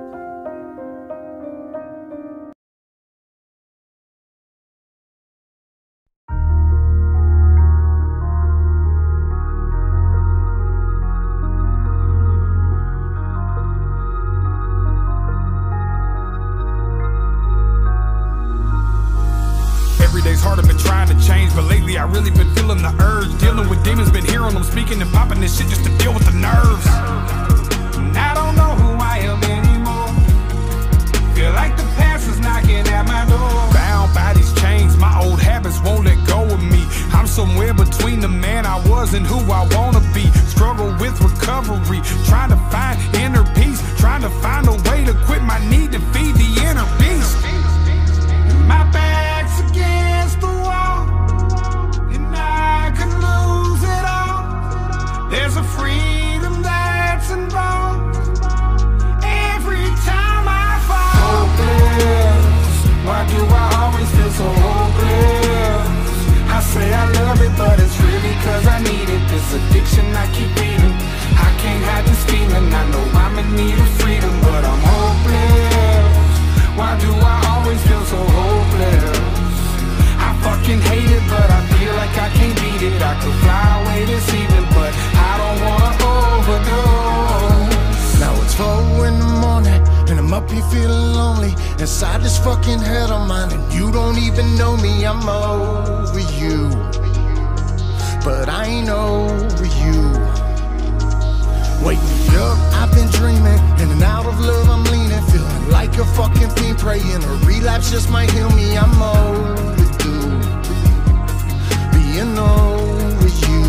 Every day's hard, I've been trying to change, but lately I really been feeling the urge. Dealing with demons, been hearing them speaking and popping this shit just to deal with the nerves. And I don't know who I am anymore. Feel like the past is knocking at my door. Bound by these chains, my old habits won't let go of me. I'm somewhere between the man I was and who I wanna be. Struggle with recovery, trying to find inner peace, trying to find a way to quit my need to feed the inner beast. My back's against the wall, and I could lose it all. There's a freedom that's involved every time I fall. Hopeless, why do I always feel so hopeless? I say I love it, but it's really cause I need it. This addiction I keep beating, I can't hide this feeling. I know I'm in need of freedom, but I'm hopeless. Why do I always feel so hopeless? I fucking hate it, but I feel like I can't beat it. I could fly away this evening, but I don't wanna overdose. Now it's 4 in the morning, and I'm up here feeling lonely inside this fucking head of mine, and you don't even know me. I'm over you, but I ain't over you. Wake me up, I've been dreaming, in and out of love I'm leaning, feeling like a fucking fiend, praying a relapse just might heal me. I'm overdue, being over you.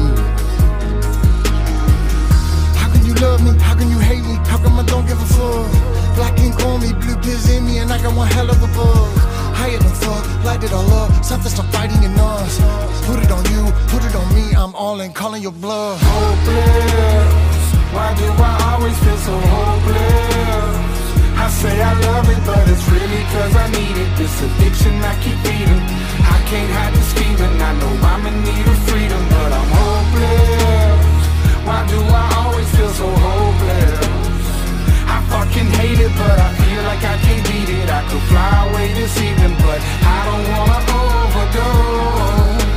How can you love me? How can you hate me? How come I don't give a fuck? Black ink on me, blue pills in me, and I got one hell of a buzz. Higher than fuck, light it all up, something stop fighting in us. Put it on you, put it on me, I'm all in, calling your bluff. Hopeless, why do I always feel so hopeless? I say I love it, but it's really cause I need it. This addiction I keep feeding, I can't hide this feeling. I know I'm in need of freedom, but I'm hopeless. Why do I always feel so hopeless? I fucking hate it, but I feel like I can't beat it. I could fly away this evening, but I don't wanna overdose.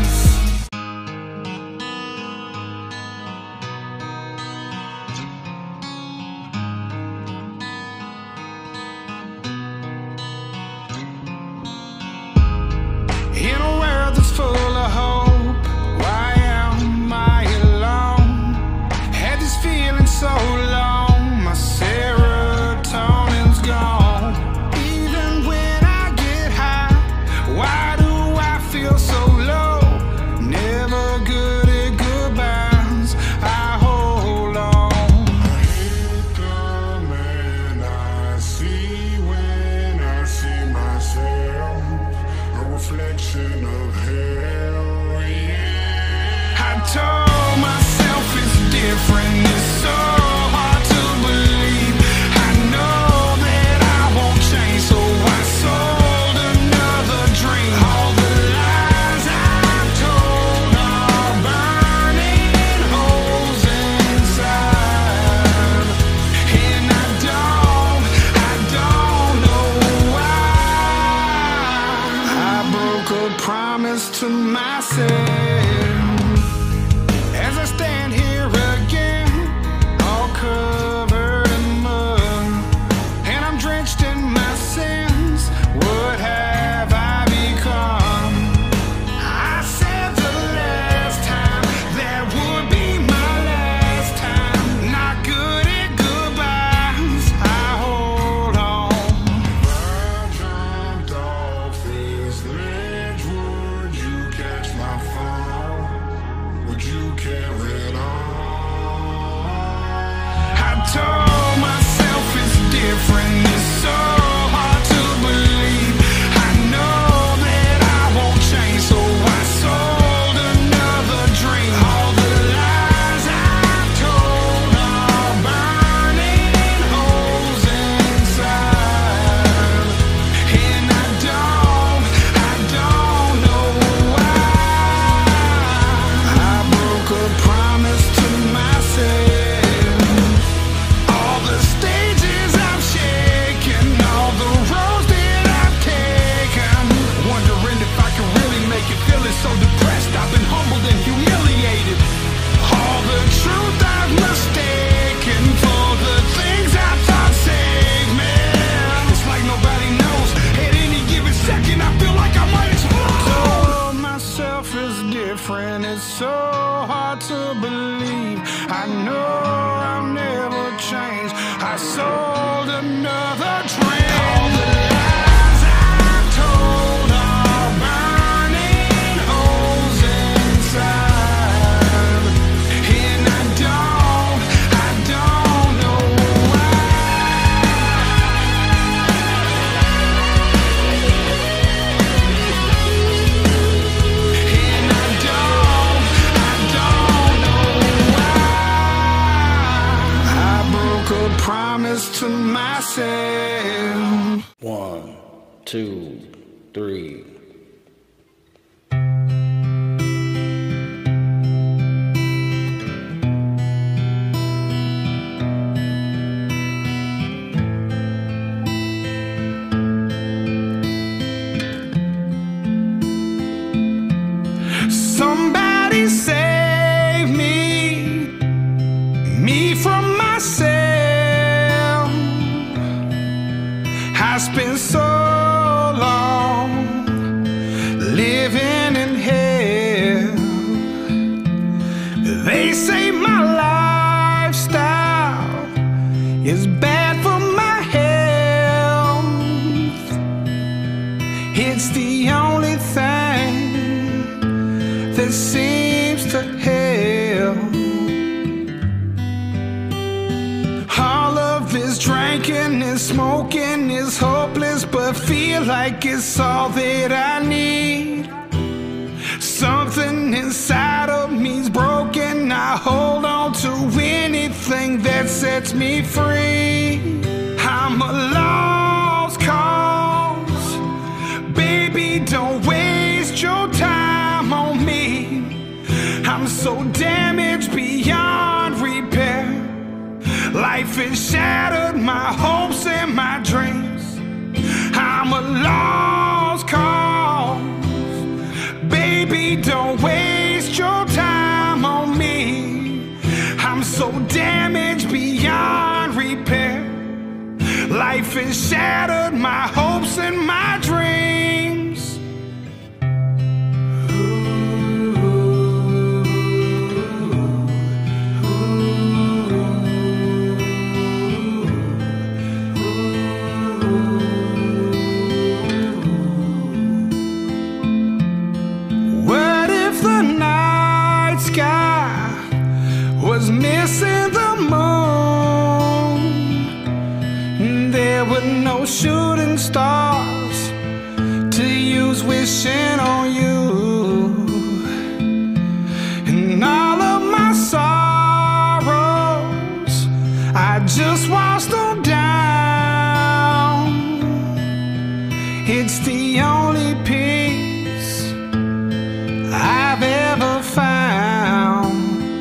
In a world that's full of hope, why am I alone? Had this feeling so long, my serotonin's gone. Even when I get high, why do I feel so low? Never good at goodbyes, I hold on. I hate the man I see when I see myself, a reflection of hell, yeah. I told myself it's different, it's so hard to believe. I know that I won't change, so I sold another dream. All the lies I've told are burning holes inside, and I don't know why. I broke a promise to myself as I stand here again, all covered in mud, and I'm drenched in my sins. What have I become? I said the last time that would be my last time. Not good at goodbyes, I hold on. I jumped off this ledge, would you catch my fall? 2, 3. Somebody save me from myself. I spent so long living in hell. They say my lifestyle is bad for my health. It's the only thing that seems to help. All of this drinking and smoking is hopeless, but feel like it's all that I need. Something inside of me's broken. I hold on to anything that sets me free. I'm a lost cause. Baby, don't waste your time on me. I'm so damaged beyond repair. Life has shattered my hopes and my dreams. I'm a lost cause. Baby, don't waste your time on me. I'm so damaged beyond repair. Life has shattered my hopes and my dreams. What if the night sky was missing the moon? There were no shooting stars to use wishing on you. And all of my sorrows, I just washed them down. It's the only peace I've ever found.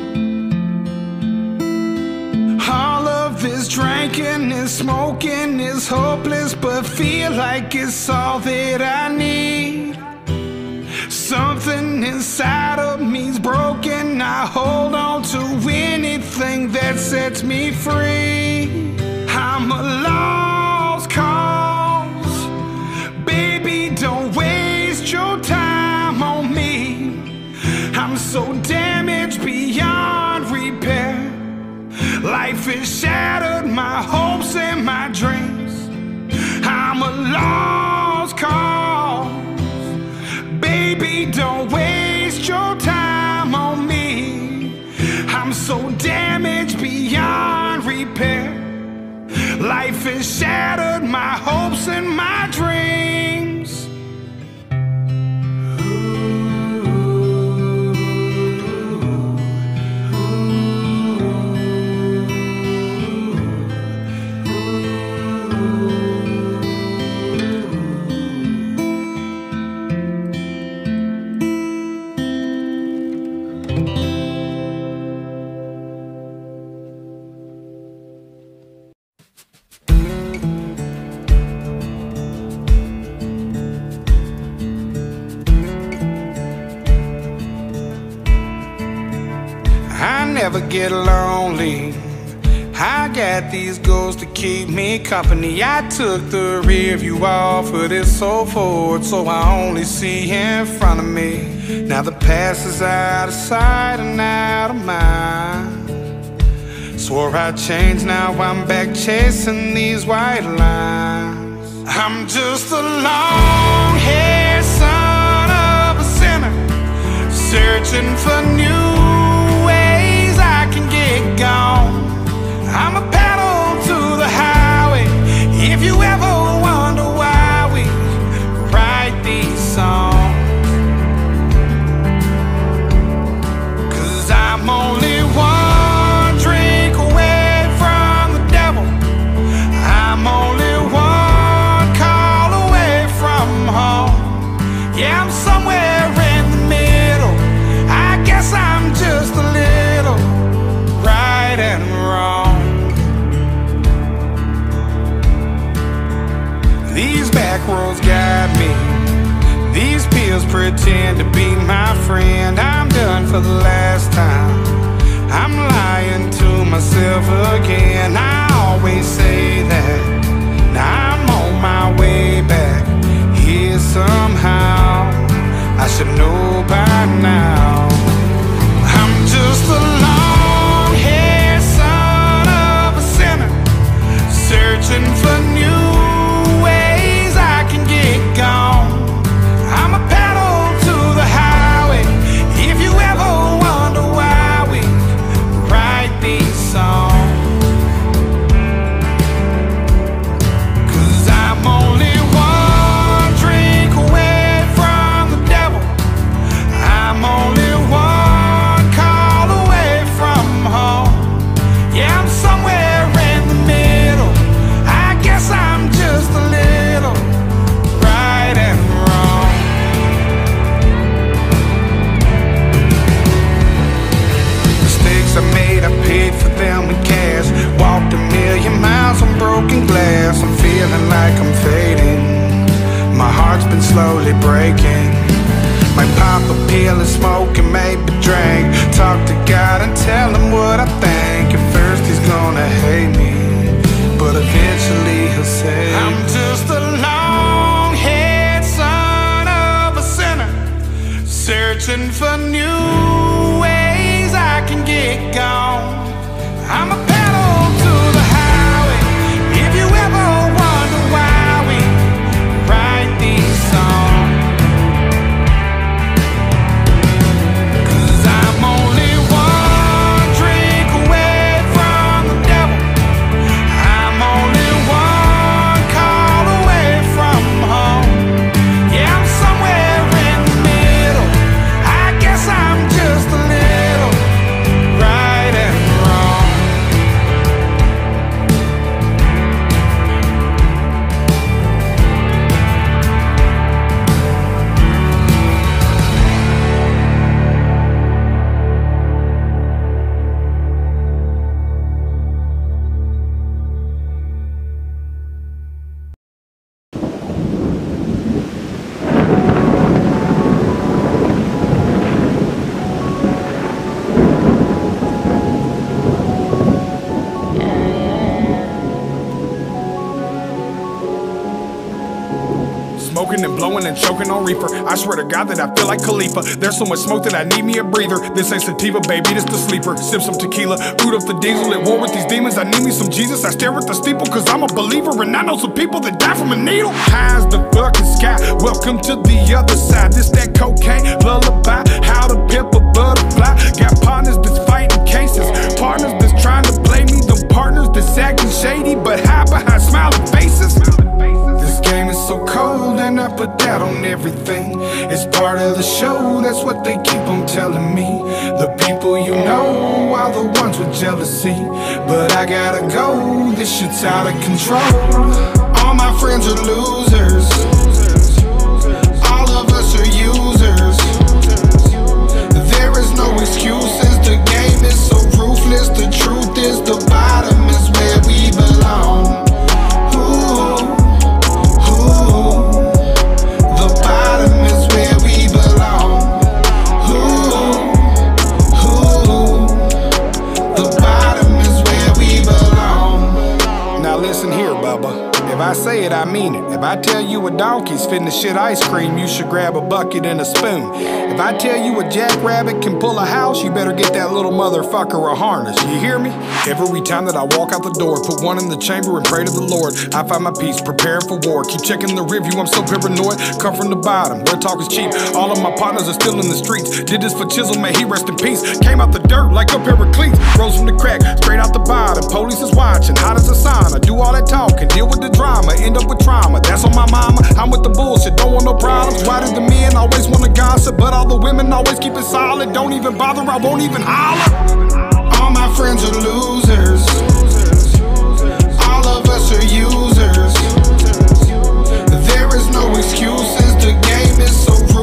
All of this drinking and smoking is hopeless, but feel like it's all that I need. Something inside of me's broken. I hold on to anything that sets me free. I'm a lost cause. Baby, don't waste your time on me. I'm so damaged beyond repair. Life has shattered my hopes and my dreams. I'm a lost cause. Baby, don't waste your time on me. I'm so damaged beyond repair. Life has shattered my hopes and my dreams. I never get lonely. I got these goals to keep me company. I took the rear view off of this so forward, so I only see in front of me. Now the past is out of sight and out of mind. Swore I'd change, now I'm back chasing these white lines. I'm just a long-haired son of a sinner, searching for new ways I can get gone. I'm a pedal to the highway. If you ever wonder why we write these songs, 'cause I'm only one drink away from the devil. I'm only one call away from Yeah, I'm somewhere in the middle. I guess I'm just a little right and wrong. These back roads guide me. These pills pretend to be my friend. I'm done for the last time. I'm lying to myself again. I always say that. Now I'm on my way back here somehow. I should know by now. I'm just a long-haired son of a sinner, searching for new ways I can get gone. I'm a pedal to the highway. If you ever wonder why we write these songs, 'cause I'm only one drink away from the devil. I'm only one call away from home. Yeah, I'm somewhere in the middle. I guess I'm just a little right and wrong. Mistakes I made, I paid for them in cash. Walked a million miles on broken glass. I'm feeling like I'm fading. My heart's been slowly breaking. Might pop a pill and smoke and maybe drink. Talk to God and tell him what I think. At first he's gonna hate me, but eventually he'll say, I'm just a long-haired son of a sinner, searching for new ways I can get gone. I'm a pedal to the highway. If you ever wonder why we write these songs, 'cause I'm only one drink away from the devil. I'm only one call away from home. Yeah, I'm somewhere in the middle. I guess I'm just a little right and wrong. Smoking and blowing and choking on reefer. I swear to God that I feel like Khalifa. There's so much smoke that I need me a breather. This ain't sativa, baby, this the sleeper. Sip some tequila, boot up the diesel. At war with these demons, I need me some Jesus. I stare at the steeple cause I'm a believer, and I know some people that die from a needle. High as the fucking sky, welcome to the other side. This that cocaine lullaby, how to pimp a butterfly. Got partners that's fighting cases, partners that's trying to play me. Them partners that's acting shady but hide behind smiling faces. This game is so cold and I put that on everything. It's part of the show, that's what they keep on telling me. The people you know are the ones with jealousy. But I gotta go, this shit's out of control. All my friends are losers. All of us are users. There is no excuses, the game is so ruthless. The truth is the bottom is where we belong. The bottom is where we belong. The bottom is where we belong. Now listen here, Bubba. If I say it, I mean it. If I tell you a donkey's finna shit ice cream, you should grab a bucket and a spoon. If I tell you a jackrabbit can pull a house, you better get that little motherfucker a harness. You hear me? Every time that I walk out the door, put one in the chamber and pray to the Lord. I find my peace, preparing for war. Keep checking the review, I'm so paranoid. Come from the bottom, where talk is cheap. All of my partners are still in the streets. Did this for Chisel, may he rest in peace. Came out the dirt like a Pericles. Rose from the crack, straight out the bottom. Police is watching, hot as a sauna. Do all that talking, deal with the drama, end up with trauma. That's on my mama, I'm with the bullshit, don't want no problems. Why do the men always want to gossip, but all the women always keep it solid? Don't even bother, I won't even holler. All my friends are losers. All of us are users. There is no excuses, the game is so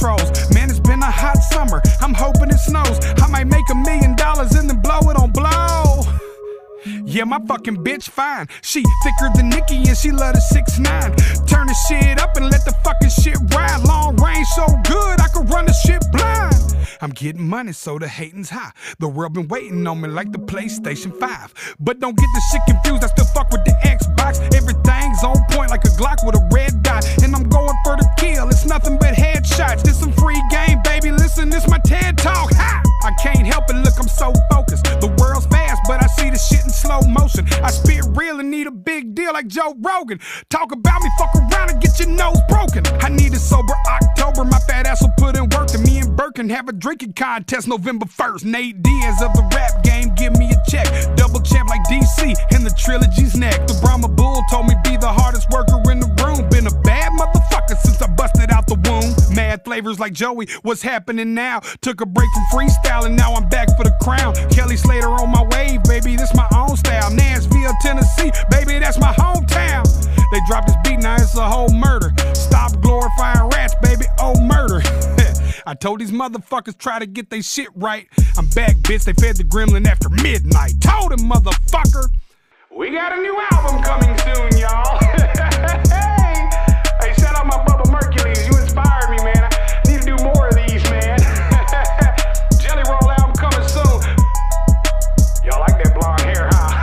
controls. Man, it's been a hot summer, I'm hoping it snows. I might make $1 million and then blow it on blow. Yeah, my fucking bitch fine. She thicker than Nicki and she love the 6'9". Turn the shit up and let the fucking shit ride. Long range so good I could run the shit blind. I'm getting money so the hating's high. The world been waiting on me like the PlayStation 5. But don't get this shit confused, I still fuck with the Xbox. Everything's on point like a Glock with a red dot. And I'm going for the kill, it's nothing but headshots. This some free game, baby, listen, this my TED Talk. Ha! I can't help it, look, I'm so focused. The world's fast, but I see the shit in slow motion. I spit real and need a big deal like Joe Rogan. Talk about me, fuck around and get your nose broken. I need a sober October, my fat ass will put in work. And me and Burke can have a drinking contest November 1st. Nate Diaz of the rap game, give me a check. Double champ like DC, and the trilogy's neck. The Brahma Bull told me be the hardest worker in the room. Been a bad motherfucker since I busted out the womb. Mad flavors like Joey, what's happening now? Took a break from freestyling, now I'm back for the crown. Kelly Slater on my wave, baby, this my own style. Nashville, Tennessee, baby, that's my hometown. They dropped this beat, now it's a whole murder. Stop glorifying rats, baby, oh murder. I told these motherfuckers try to get they shit right. I'm back, bitch, they fed the gremlin after midnight. Told him, motherfucker. We got a new album coming soon, y'all. Hey, shout out my Bubba Mercules, you inspired me, man. I need to do more of these, man. Jelly Roll album coming soon. Y'all like that blonde hair, huh?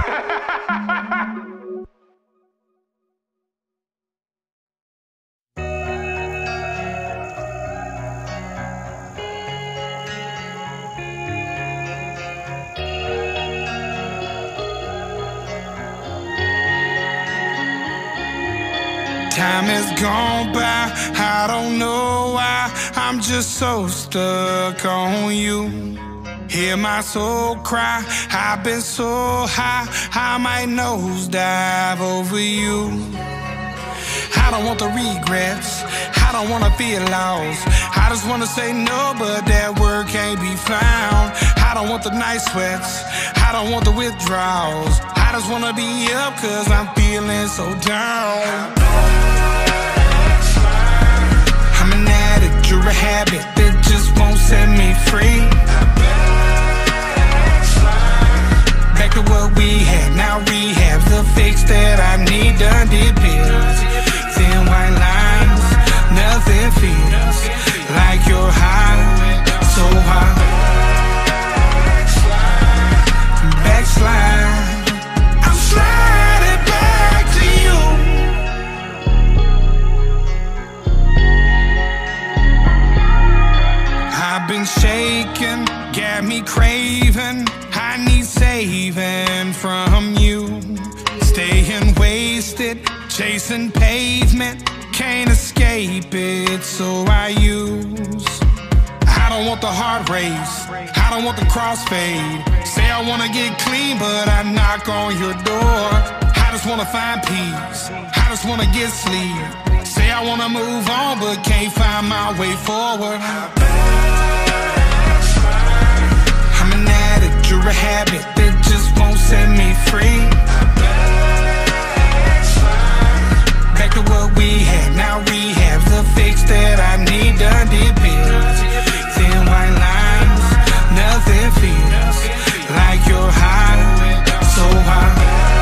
Time has gone by, I don't know why. I'm just so stuck on you. Hear my soul cry, I've been so high, I might nosedive over you. I don't want the regrets, I don't wanna feel lost. I just wanna say no, but that word can't be found. I don't want the night sweats, I don't want the withdrawals. I just wanna be up cause I'm feeling so down. I'm an addict, you're a habit that just won't set me free. Back to what we had, now rehab the fix that I need. Done did pills, thin white lines, nothing feels like you're high, so high. Backslide, I'm sliding back to you. I've been shaking, got me craving. I need saving from you. Staying wasted, chasing pavement. Can't escape it, so I use. I don't want the heart race, I don't want the crossfade. Say I wanna get clean, but I knock on your door. I just wanna find peace, I just wanna get sleep. Say I wanna move on, but can't find my way forward. I'm an addict, you're a habit that just won't set me free. Back to what we had, now rehab the fix that I need. Done did pills, thin white lines, nothing feels like you're high, so high.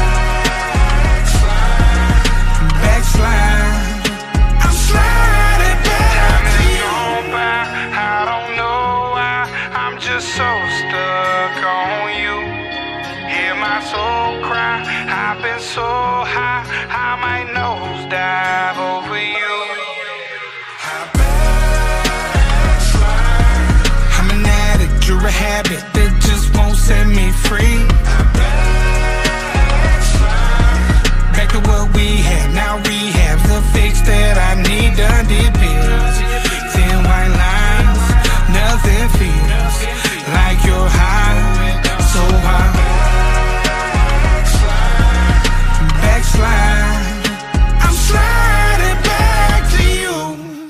Backslide, I'm sliding back to you. I don't know why, I'm just so stuck on you. Hear my soul cry, I've been so high, I might nosedive over you. I'm an addict, you're a habit that just won't set me free. Back to what we had, now rehab the fix that I need. Done did pills, thin white lines, nothing feels like you're high, so high. Backslide, I'm sliding back to you.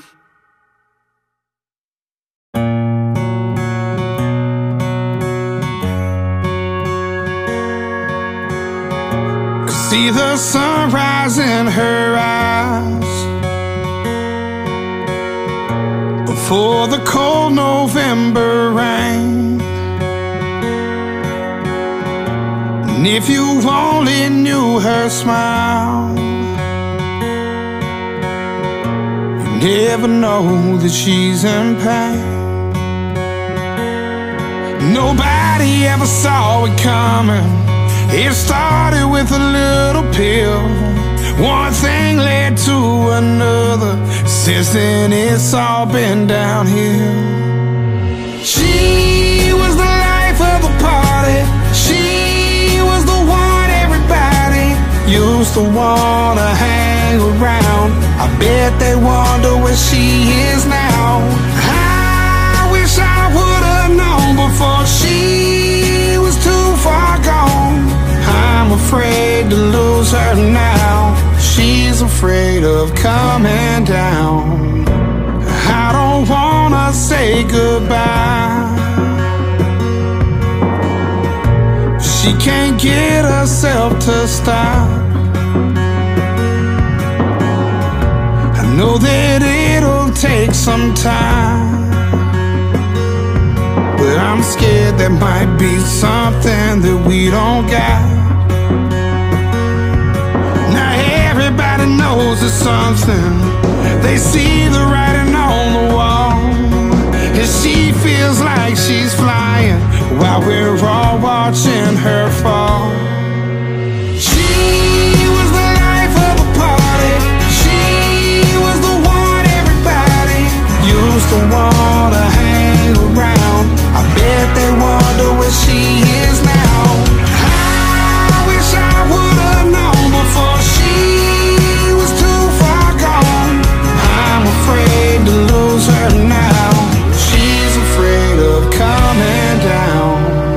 See the sunrise in her eyes before the cold November rain. And if you only knew her smile, you never know that she's in pain. Nobody ever saw it coming. It started with a little pill. One thing led to another. Since then it's all been downhill. She was the life of the party. She was the one everybody used to wanna hang around. I bet they wonder where she is now. I wish I would've known before she was too far gone. I'm afraid to lose her now. She's afraid of coming down. I don't wanna say goodbye. She can't get herself to stop. I know that it'll take some time, but I'm scared there might be something that we don't got. Now everybody knows it's something. They see the writing on the wall, and she feels like she's flying while we're all watching her fall. She was the life of the party. She was the one everybody used to wanna hang around. I bet they wonder where she is now. I wish I would've known before she was too far gone. I'm afraid to lose her now. She's afraid of coming down.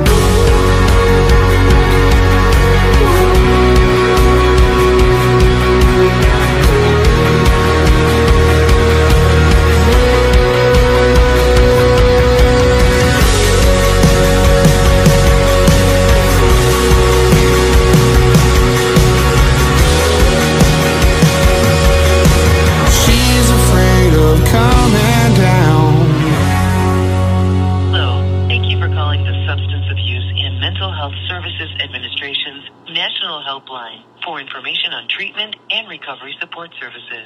Coming down. Hello, thank you for calling the Substance Abuse and Mental Health Services Administration's National Helpline for information on treatment and recovery support services.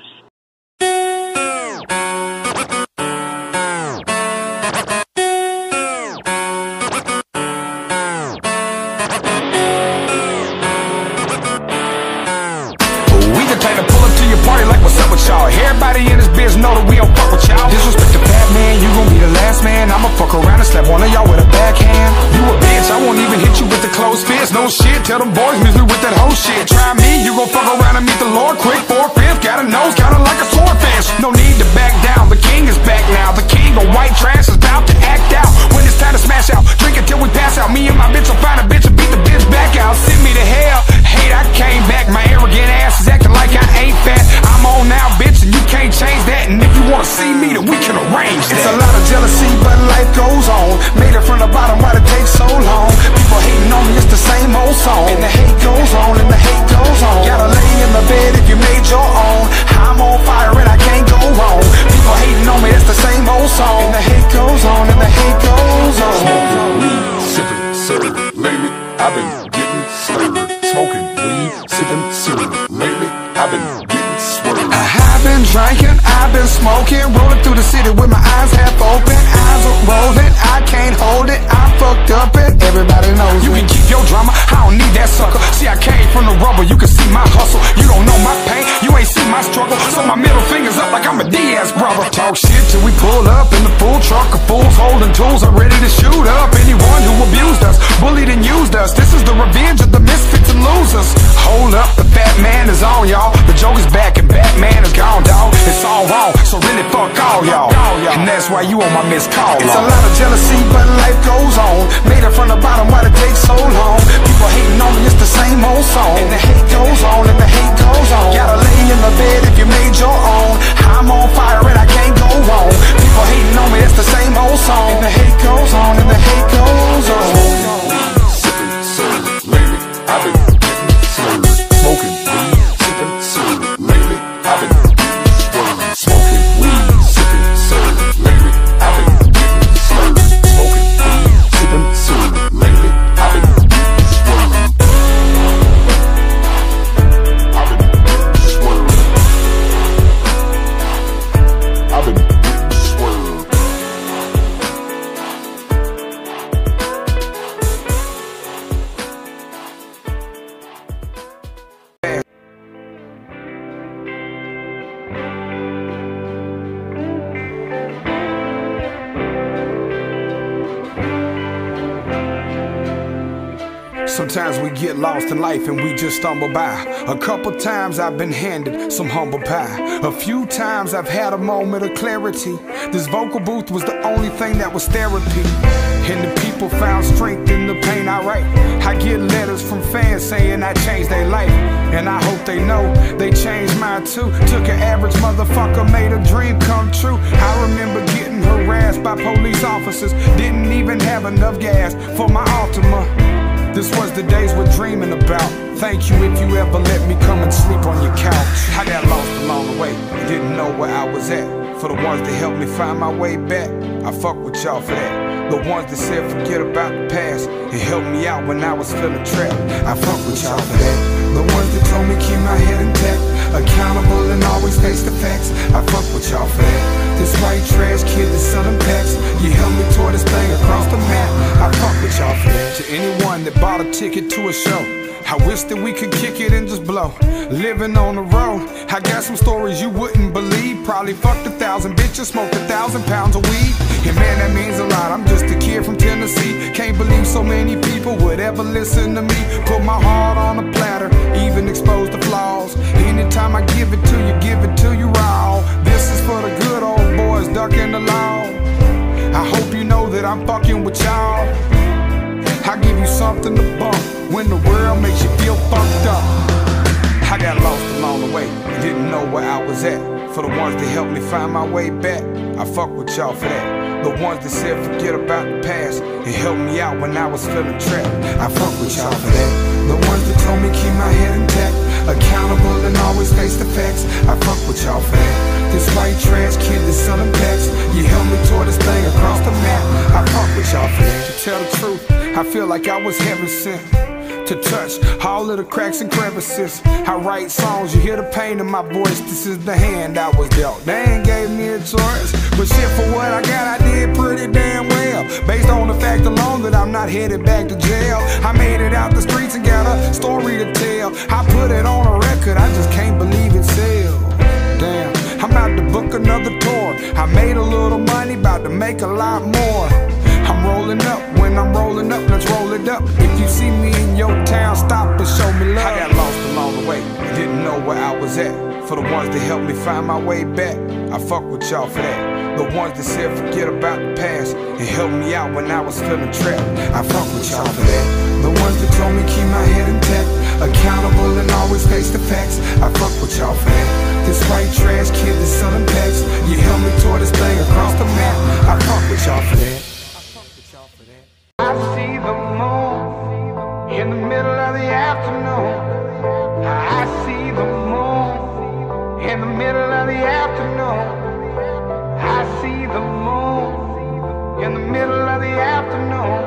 Party like what's up with y'all. Everybody in this biz know that we don't fuck with y'all. Disrespect the fat man, you gon' be the last man. I'ma fuck around and slap one of y'all with a backhand. You a bitch, I won't even hit you with the closed fist. No shit, tell them boys miss me with that whole shit. Try me, you gon' fuck around and meet the Lord quick. 4/5, got a nose kinda like a swordfish. No need to back down, the king is back now. The king of white trash is about to act out. When it's time to smash out, drink until we pass out. Me and my bitch will find a bitch and beat the bitch back out. Send me to hell, hate I came back. My arrogant ass is acting like I ain't fat. I'm on now, bitch, and you can't change that. And if you wanna see me, then we can arrange that. It's a lot of jealousy, but life goes on. Made it from the bottom, why'd it take so long? People hating on me, it's the same old song. And the hate goes on, and the hate goes on. Gotta lay in the bed if you made your own. I'm on fire and I can't go wrong. People hating on me, it's the same old song. And the hate goes on, and the hate goes on. Smoking weed, sipping syrup. Lately, I've been getting slurred. Smoking weed, sipping syrup. Lately, I've been getting swerved. I've been drinking, I've been smoking, rolling through the city with my eyes half open. Eyes are rolling, I can't hold it. I fucked up and everybody knows it. You can keep your drama, I don't need that sucker. See, I came from the rubber, you can see my hustle. You don't know my pain, you ain't see my struggle. So my middle finger's up like I'm a Diaz brother. Talk shit till we pull up in the full truck of fools holding tools are ready to shoot up anyone who abused us, bullied and used us. This is the revenge of the misfits and losers. Hold up, the fat man is on y'all. The joke is back and Batman is gone, dog. It's all wrong, so really fuck all y'all. And that's why you on my missed call. It's a lot of jealousy, but life goes on. Made it from the bottom, why'd it take so long? People hating on me, it's the same old song. And the hate goes on, and the hate goes on. Gotta lay in the bed if you made your own. I'm on fire and I can't go wrong. People hating on me, it's the same old song. And the hate goes on, and the hate goes on. Sipping syrup. Lately, I've been getting slurred. Smoking weed, sipping syrup. Lately, I've been getting swerved. Smoking weed, sipping syrup. Lately, Sometimes we get lost in life and we just stumble by. A couple times I've been handed some humble pie. A few times I've had a moment of clarity. This vocal booth was the only thing that was therapy. And the people found strength in the pain I write. I get letters from fans saying I changed their life, and I hope they know they changed mine too. Took an average motherfucker, made a dream come true. I remember getting harassed by police officers. Didn't even have enough gas for my Altima. This was the days we're dreaming about. Thank you if you ever let me come and sleep on your couch. I got lost along the way, didn't know where I was at. For the ones that helped me find my way back, I fuck with y'all for that. The ones that said forget about the past and helped me out when I was feeling trapped, I fuck with y'all for that. The ones that told me keep my head intact, accountable and always face the facts, I fuck with y'all for that. This white trash kid that's selling packs, you helped me toward this thing across the map, I fuck with y'all for that. To anyone that bought a ticket to a show, I wish that we could kick it and just blow. Living on the road, I got some stories you wouldn't believe. Probably fucked 1,000 bitches, smoked 1,000 pounds of weed. And man, that means a lot, I'm just a kid from Tennessee. Can't believe so many people would ever listen to me. Put my heart on a platter, even expose the flaws. Anytime I give it to you raw. This is for the good old boys ducking the law. I hope you know that I'm fucking with y'all. I give you something to bump when the world makes you feel fucked up. I got lost along the way, didn't know where I was at. For the ones that helped me find my way back, I fuck with y'all for that. The ones that said forget about the past and helped me out when I was feeling trapped, I fuck with y'all for that. The ones that told me keep my head intact, accountable and always face the facts, I fuck with y'all for that. This white trash kid that's selling packs, you helped me toward this thing across the map, I fuck with y'all for that. To tell the truth, I feel like I was heaven sent to touch all of the cracks and crevices. I write songs, you hear the pain in my voice. This is the hand I was dealt. They ain't gave me a choice, but shit, for what I got, I did pretty damn well. Based on the fact alone that I'm not headed back to jail. I made it out the streets and got a story to tell. I put it on a record, I just can't believe it sell. Damn, I'm about to book another tour. I made a little money, about to make a lot more. I'm rolling up, when I'm rolling up, let's roll it up. If you see me in your town, stop and show me love. I got lost along the way, didn't know where I was at. For the ones that helped me find my way back, I fuck with y'all for that. The ones that said forget about the past and helped me out when I was feeling trapped, I fuck with y'all for that. The ones that told me keep my head intact, accountable and always face the facts, I fuck with y'all for that. This white trash kid that's selling packs, you helped me toward this thing across the map, I fuck with y'all for that. I see the moon in the middle of the afternoon. I see the moon in the middle of the afternoon. I see the moon in the middle of the afternoon.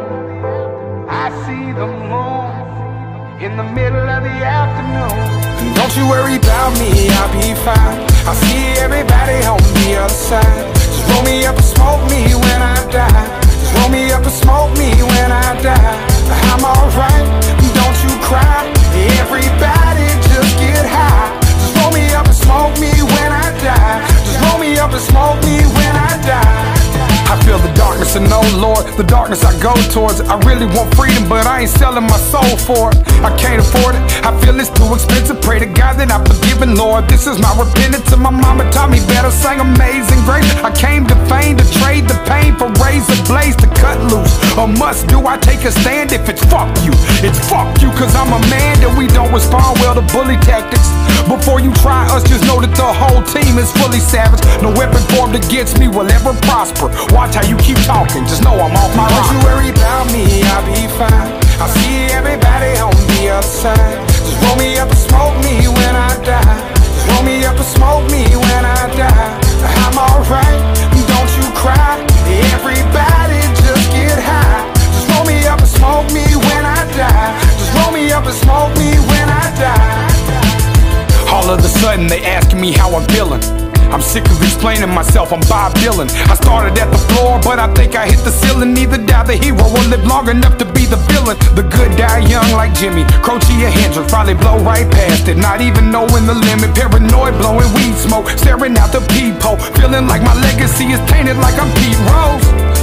I see the moon in the middle of the afternoon. Don't you worry about me, I'll be fine. I see everybody on the other side. Just roll me up and smoke me when I die. Roll me up and smoke me when I die. I'm alright, don't you cry. Everybody just get high. Just roll me up and smoke me when I die. Just roll me up and smoke me when I die. I feel the darkness and oh Lord, the darkness I go towards. I really want freedom, but I ain't selling my soul for it. I can't afford it, I feel it's too expensive. Pray to God that I'm forgiven, Lord. This is my repentance, and my mama taught me better. Sang Amazing Grace. I came to fame, to trade the pain for razor blades to cut loose. A must do, I take a stand. If it's fuck you, it's fuck you. Cause I'm a man that we don't respond well to bully tactics. Before you try us, just know that the whole team is fully savage. No weapon formed against me will ever prosper. Watch how you keep talking, just know I'm off my rocker. Don't you worry about me, I'll be fine. I see everybody on the other side. Just roll me up and smoke me when I die. Just roll me up and smoke me when I die. I'm alright, don't you cry. Everybody just get high. Just roll me up and smoke me when I die. Just roll me up and smoke me when I die. All of a sudden they asking me how I'm feeling. I'm sick of explaining myself, I'm Bob Dylan. I started at the floor, but I think I hit the ceiling. Neither die the hero or live long enough to be the villain. The good die young like Jimmy Croce or Hendrix, probably blow right past it, not even knowing the limit. Paranoid, blowing weed smoke, staring out the peephole, feeling like my legacy is tainted like I'm Pete Rose.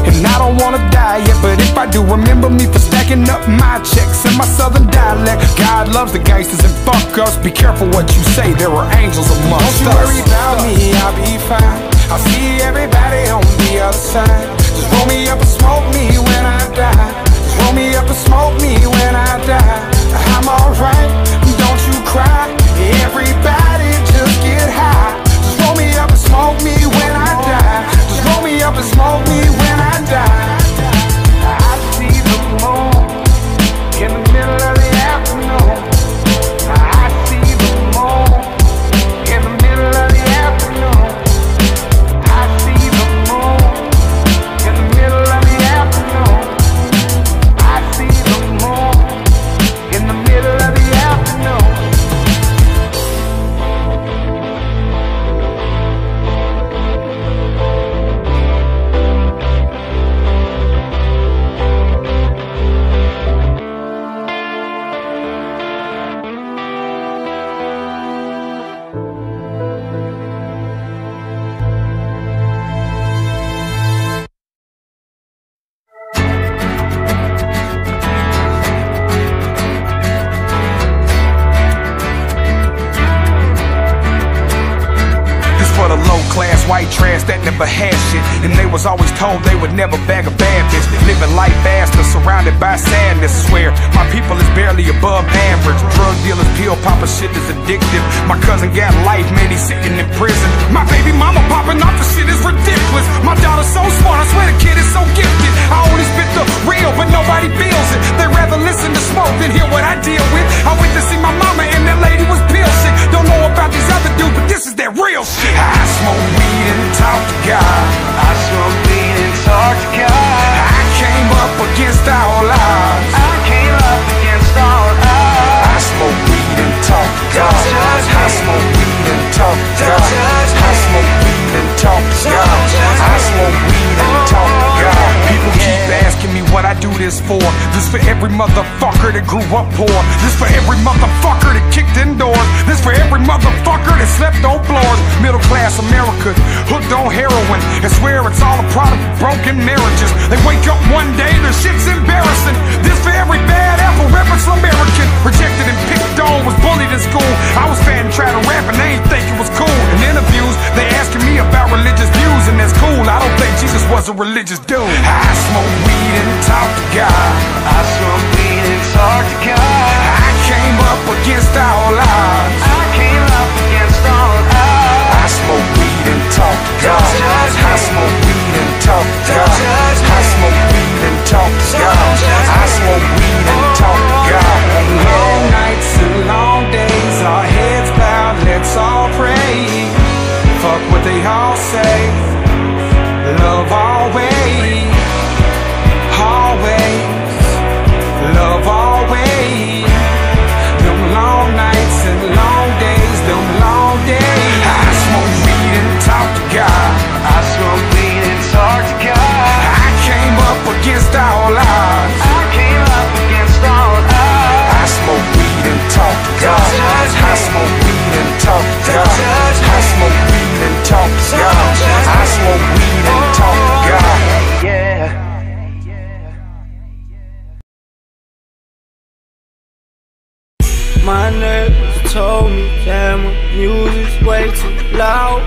And I don't wanna die yet, but if I do, remember me for stacking up my checks in my southern dialect. God loves the gangsters and fuck us. Be careful what you say, there are angels amongst us. Don't you worry about me, I'll be fine. I'll see everybody on the other side. Just roll me up and smoke me when I die. Just roll me up and smoke me when I die. I'm alright, don't you cry. Everybody just get high. Just roll me up and smoke me when I die. Just roll me up and smoke me when I die. I see the moon in the middle of the afternoon. I see the moon in the middle of the afternoon. I see the moon in the middle of the afternoon. I see the moon in the middle of the afternoon. White trash that never had shit, and they was always told they would never bag a bad bitch. Living life faster, surrounded by sadness. Swear my people is barely above average. Drug dealers, pill popper, shit is addictive. My cousin got life, man, he's sitting in prison. My baby mama popping off, the shit is ridiculous. My daughter's so smart, I swear the kid is so gifted. I only spit the real, but nobody feels it. They rather listen to smoke than hear what I deal with. I went to see my mama and that lady was pill sick. Don't know about these other dudes, but this is that real shit. I smoke weed and talk to God. I smoke weed and talk to God. I came up against all odds. I came up against all odds. I smoke weed and talk to God. I smoke weed and talk to God. I smoke weed and talk to God. I smoke weed and talk to God. People keep asking me what I do this for. This for every motherfucker that grew up poor. This for every motherfucker that kicked indoors. This for every motherfucker that slept on floors. Middle class America hooked on heroin and swear it's all a product of broken marriages. They wake up one day, the shit's embarrassing. This for every bad apple reference American. Rejected and picked on, was bullied in school. I was fat and tried to rap and they ain't think it was cool. In interviews, they asking me about religious views, and that's cool. I don't think Jesus was a religious dude. I smoke weed and talk to God. I smoke weed and talk to God. I came up against all odds. I came up against all odds. I smoke weed and talk to God. I smoke weed and talk to God. I smoke weed and talk to God. I smoke weed and talk to God. Long nights and long days, our heads bowed, let's all pray. Fuck what they all say. Love always, always. Love always. Them long nights and long days, them long days. I smoke weed and talk to God. I smoke weed and talk to God. I came up against all odds. I came up against all odds. I smoke weed and talk to God. I smoke weed and talk to God. I smoke weed and talk to God. I smoke weed and talk to God. Yeah. My neighbors told me that my music's way too loud.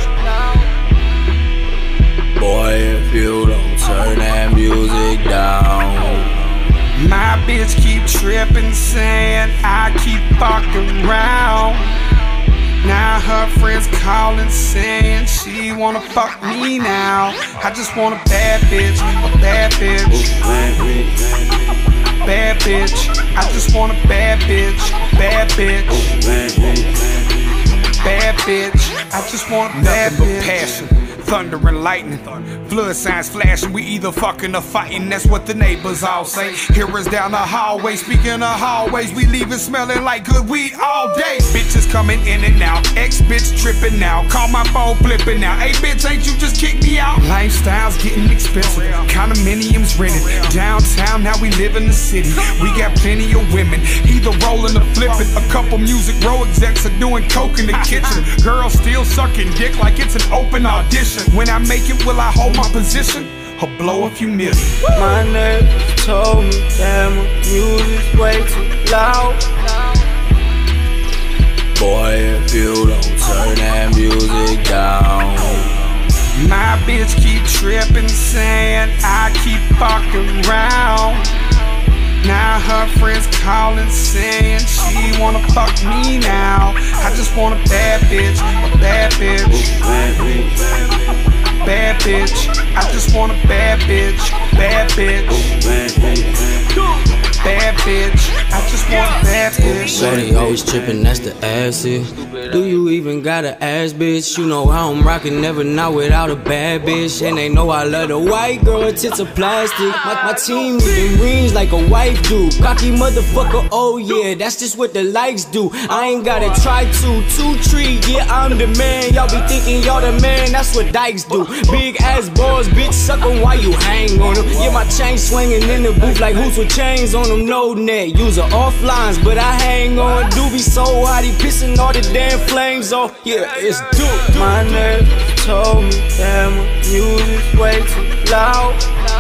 Boy, if you don't turn that music down. My bitch keep tripping, saying I keep fucking around. Now her friends calling, saying she wanna fuck me now. I just want a bad bitch, a bad bitch. Bad bitch, I just want a bad bitch, bad bitch. Bad bitch, I just want a bad bitch. Passion, thunder and lightning, flood signs flashing. We either fucking or fighting, that's what the neighbors all say. Hear us down the hallway, speaking of hallways, we leaving smelling like good weed all day. Bitches coming in and out, ex-bitch tripping now. Call my phone flipping now. Hey bitch, ain't you just kicked me out? Lifestyle's getting expensive, condominiums rented. Downtown, now we live in the city. We got plenty of women, either rolling or flipping. A couple music row execs are doing coke in the kitchen. Girls still sucking dick like it's an open audition. When I make it, will I hold my position? or blow a few million. My neighbors told me that my music's way too loud. Boy, if you don't turn that music down. My bitch keep tripping, saying I keep fucking around. Now her friends calling, saying she wanna fuck me now. I just want a bad bitch, a bad bitch. Bad bitch, I just want a bad bitch, bad bitch. Bad bitch, I just want a bad bitch. Shorty always trippin', that's the acid. Do you even got an ass, bitch? You know how I'm rockin', never not without a bad bitch. And they know I love the white girl, tits of plastic. My team even rings like a wife do. Cocky motherfucker, oh yeah, that's just what the likes do. I ain't gotta try to, 2-3, yeah, I'm the man. Y'all be thinking y'all the man, that's what dykes do. Big ass balls, bitch, suck 'em while you hang on them. Yeah, my chain swinging in the booth like hoops with chains on them. No net, use her offlines, but I hang on. Do be so hot, he pissing all the damn flames off. Yeah, it's dope. My neighbors told me that my music's way too loud.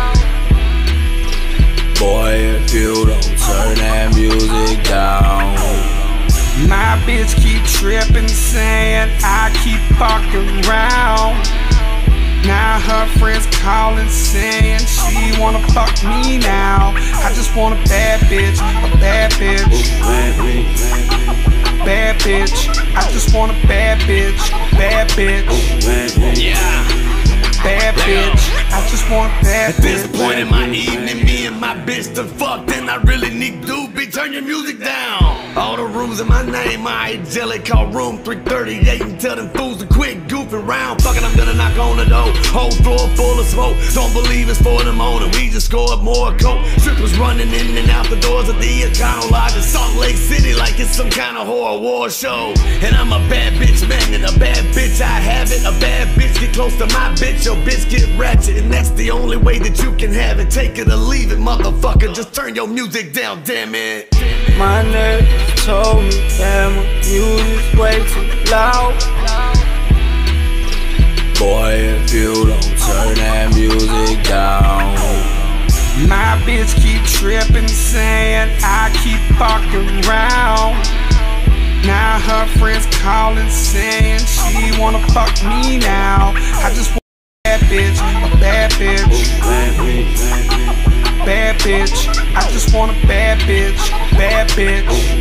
Boy, if you don't turn that music down. My bitch keep tripping, saying I keep fucking around. Now her friends calling, saying she wanna fuck me now. I just want a bad bitch, a bad bitch. Bad bitch, I just want a bad bitch, bad bitch. Yeah. Bad bitch, I just want a bad bitch. At this point in my evening, me and my bitch done fucked, and I really need doobie. Turn your music down. All the rooms in my name, my angelic, call room 338 and tell them fools to quit goofing around. Fucking, I'm gonna knock on the door. Whole floor full of smoke. Don't believe it's for the morning. We just scored more coke. Strippers running in and out the doors of the Econo Lodge in Salt Lake City like it's some kind of horror war show. And I'm a bad bitch magnet, a bad bitch, I have it. A bad bitch get close to my bitch, your bitch get ratchet, and that's the only way that you can have it. Take it or leave it, motherfucker. Just turn your music down, damn it. My neighbors told me that my music's way too loud. Boy, if you don't turn that music down. My bitch keep tripping, saying I keep fucking around. Now her friends calling, saying she wanna fuck me now. I just want a bad bitch, a bad bitch. Bad bitch, I just want a bad bitch, bad bitch.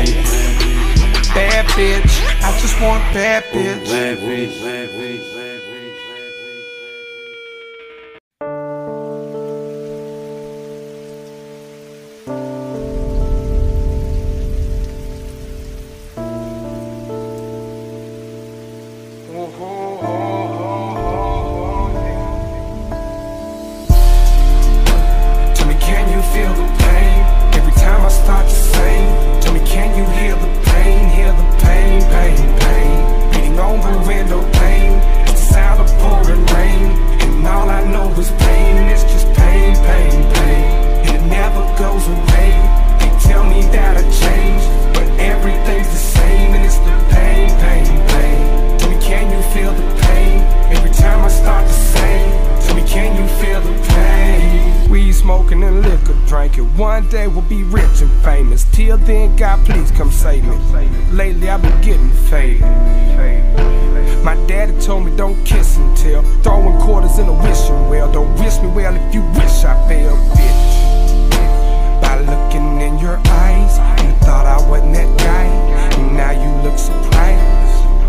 Bad bitch, I just want a bad bitch. Feel the pain every time I start to sing. Tell me, can you hear the pain? Hear the pain, pain, pain. Beating on the window pane, it's the sound of pouring rain. And all I know is pain, it's just pain, pain, pain. And it never goes away. They tell me that I changed, but everything's the same. And it's the pain, pain, pain. Tell me, can you feel the pain every time I start to sing? Tell me, can you feel the pain? Weed smoking and liquor drinking. One day we'll be rich and famous. Till then, God, please come save me. Lately I've been getting faded. My daddy told me don't kiss and tell. Throwing quarters in a wishing well. Don't wish me well if you wish I fell, bitch. By looking in your eyes, you thought I wasn't that guy, and now you look surprised.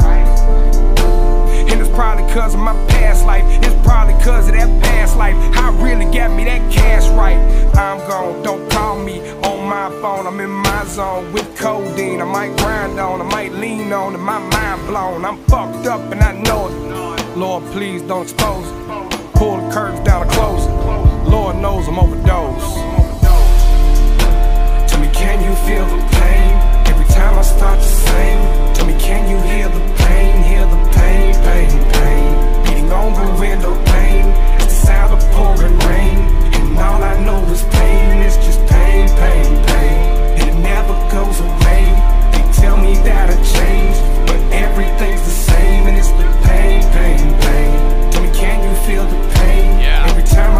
And it's probably cause of my past life. It's probably cause of that past life. I really got me that cash right. I'm gone, don't call me on my phone. I'm in my zone with codeine. I might grind on, I might lean on, and my mind blown. I'm fucked up and I know it. Lord, please don't expose it. Pull the curtains down and close it. Lord knows I'm overdosed. Tell me, can you feel the pain every time I start to sing? Tell me, can you hear the pain? Hear the pain, pain, pain. Beating on the window pane, it's the sound of pouring rain. And all I know is pain, it's just pain, pain, pain. And it never goes away. They tell me that I changed, but everything's the same. And it's the pain, pain, pain. Tell me, can you feel the pain every time I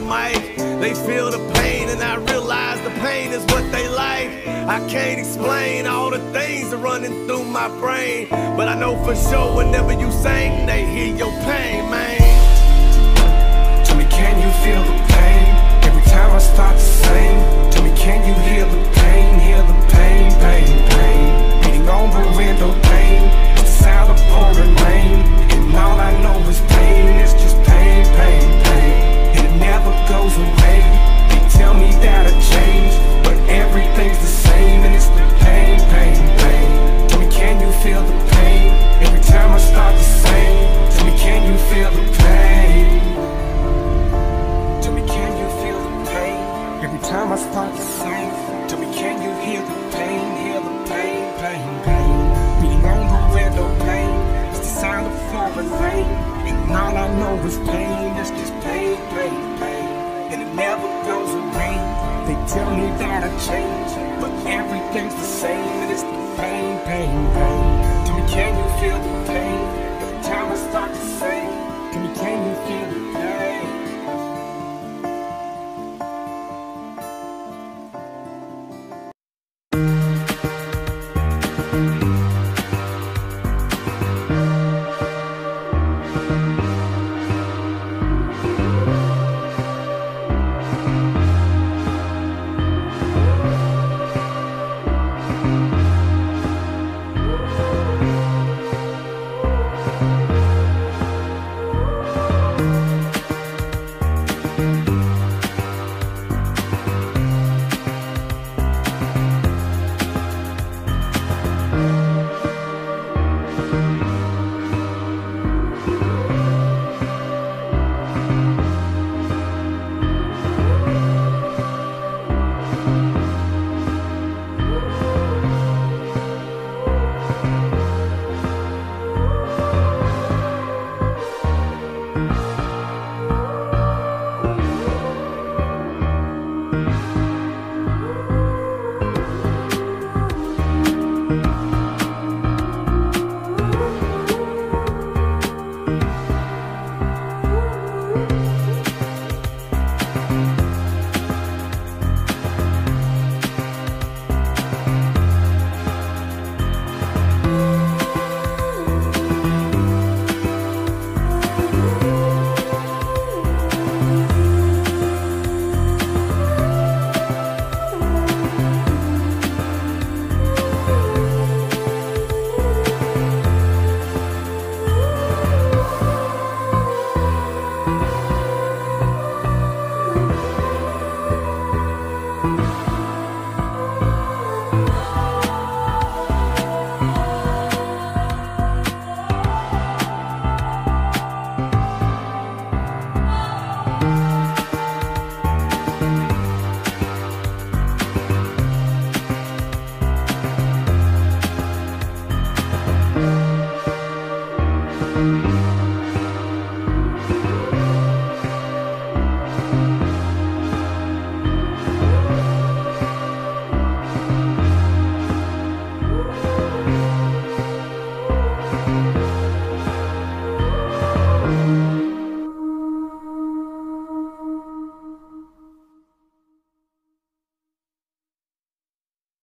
mic. They feel the pain and I realize the pain is what they like. I can't explain all the things that are running through my brain, but I know for sure whenever you sing, they hear your pain, man. Tell me, can you feel the pain? Every time I start to sing, tell me, can you hear the pain? Hear the pain, pain, pain. Beating on the window pane, it's the sound of pouring rain. And all I know is pain, it's just pain, pain, pain. And it never goes away. They tell me that I changed, but everything's the same. And it's the pain, pain, pain. Tell me, can you feel the pain? Every time I start to sing, tell me, can you feel the pain? Tell me, can you feel the pain? Every time I start to sing, tell me, can you hear the pain? Hear the pain, pain, pain. Beating on the window pane, it's the sound of pouring rain. And all I know is pain, it's just pain, pain, pain. And it never goes away. They tell me that I changed, but everything's the same. And it's the pain, pain, pain. Tell me, can you feel the pain? Every time I start to sing.